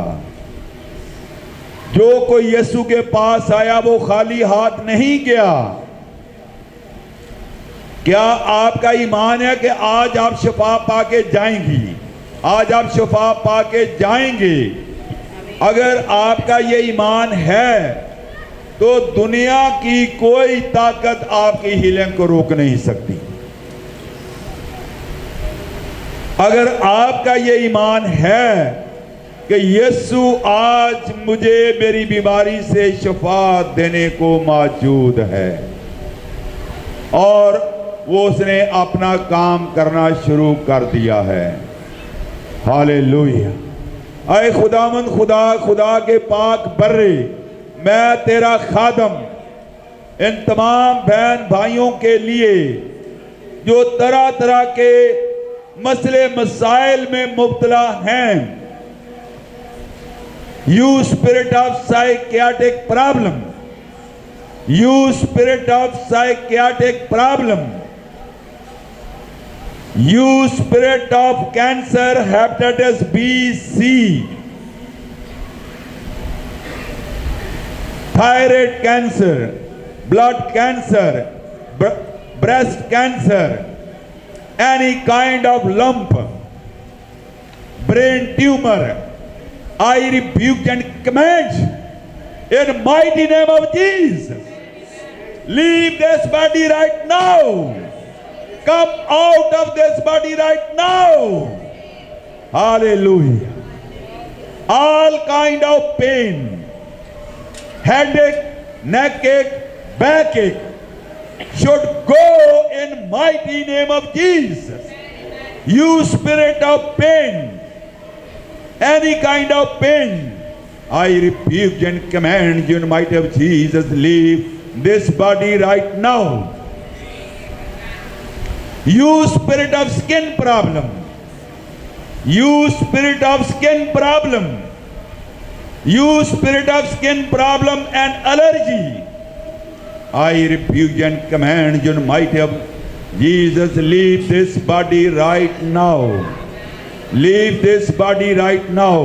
जो कोई यीशु के पास आया वो खाली हाथ नहीं गया। क्या आपका ईमान है कि आज आप शिफा पाके जाएंगी, आज आप शिफा पाके जाएंगे? अगर आपका ये ईमान है तो दुनिया की कोई ताकत आपकी हीलिंग को रोक नहीं सकती। अगर आपका ये ईमान है कि यीशु आज मुझे मेरी बीमारी से शिफा देने को मौजूद है और वो उसने अपना काम करना शुरू कर दिया है। हालेलुया। आए खुदामंद खुदा, खुदा के पाक बर्रे, मैं तेरा खादम इन तमाम बहन भाइयों के लिए जो तरह तरह के मसले मसाइल में मुब्तला हैं, you spirit of psychiatric problem, you spirit of psychiatric problem, you spirit of cancer, hepatitis B, C, thyroid cancer, blood cancer, breast cancer, any kind of lump, brain tumor, I rebuke and command in mighty name of Jesus, leave this body right now. Come out of this body right now. Hallelujah. All kind of pain, headache, neck ache, back ache should go in mighty name of Jesus. You spirit of pain, any kind of pain, I rebuke and command you in mighty of Jesus, leave this body right now. You spirit of skin problem, you spirit of skin problem, you spirit of skin problem and allergy, I rebuke and command you in mighty of Jesus, leave this body right now. Leave this body right now.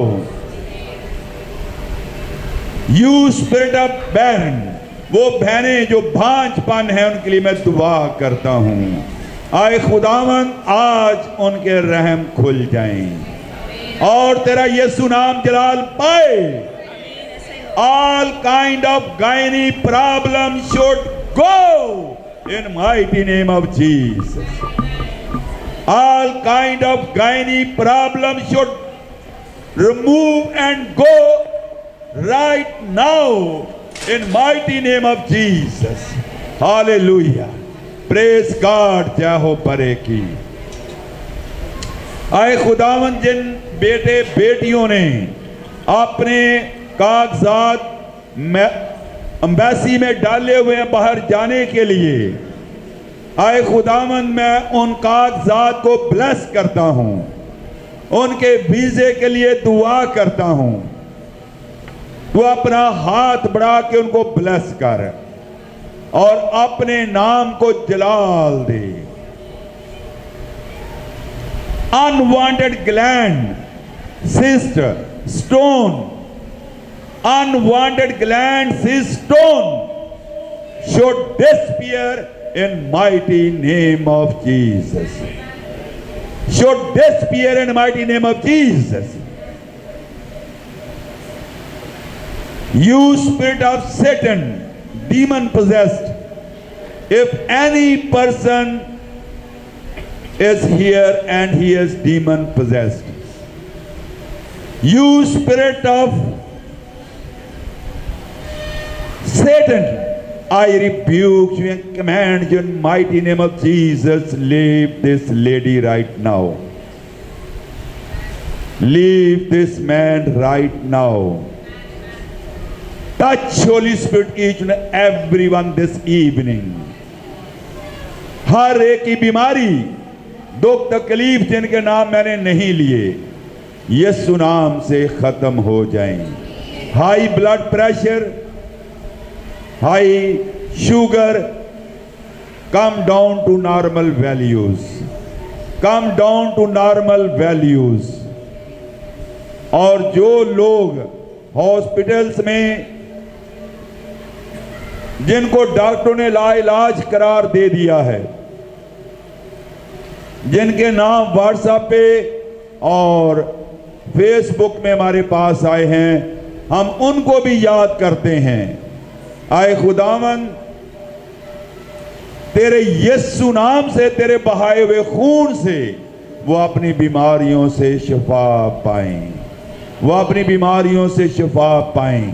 You spirit of barren, वो बहनें जो भांजपन है उनके लिए मैं दुआ करता हूँ। आए खुदावन आज उनके रहम खुल जाएं और तेरा यीशु नाम जलाल पाए। All kind of gynae problem should go in mighty name of Jesus. All kind of gynae problem should remove and go right now in mighty name of Jesus. Hallelujah. Praise God, जय हो परे की। आए खुदावन जिन बेटे बेटियों ने अपने कागजात एम्बेसी में डाले हुए हैं बाहर जाने के लिए, आए खुदावन मैं उन कागजात को ब्लेस करता हूं, उनके वीजे के लिए दुआ करता हूं। तू अपना हाथ बढ़ा के उनको ब्लेस कर और अपने नाम को जलाल दे। Unwanted gland, cyst, stone, unwanted gland, cyst, stone should disappear in mighty name of Jesus. Should disappear in mighty name of Jesus. You spirit of Satan, demon possessed, if any person is here and he is demon possessed, You spirit of Satan, I rebuke you and command you in the mighty name of Jesus, leave this lady right now. Leave this man right now. Touch, Holy Spirit, each and everyone this evening. हर एक की बीमारी, दुख, तकलीफ जिनके नाम मैंने नहीं लिए, यीशु नाम से खत्म हो जाएं। High blood pressure, high sugar, come down to normal values, come down to normal values. और जो लोग हॉस्पिटल्स में, जिनको डॉक्टरों ने लाइलाज करार दे दिया है, जिनके नाम व्हाट्सएप पे और फेसबुक में हमारे पास आए हैं, हम उनको भी याद करते हैं। आए खुदावन, तेरे यीशु नाम से, तेरे बहाए हुए खून से वो अपनी बीमारियों से शिफा पाएं, वो अपनी बीमारियों से शिफा पाएं।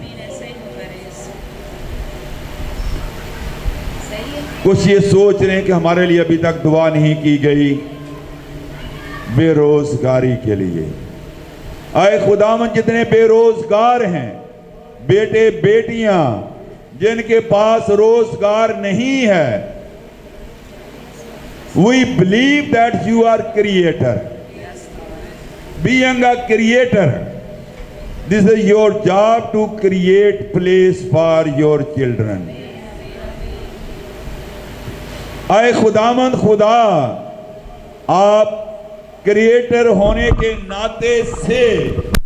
कुछ ये सोच रहे हैं कि हमारे लिए अभी तक दुआ नहीं की गई बेरोजगारी के लिए। आए खुदावन, जितने बेरोजगार हैं, बेटे बेटियां जिनके पास रोजगार नहीं है, we believe that you are creator, being a creator, this is your job to create place for your children. आए खुदामंद खुदा, आप क्रिएटर होने के नाते से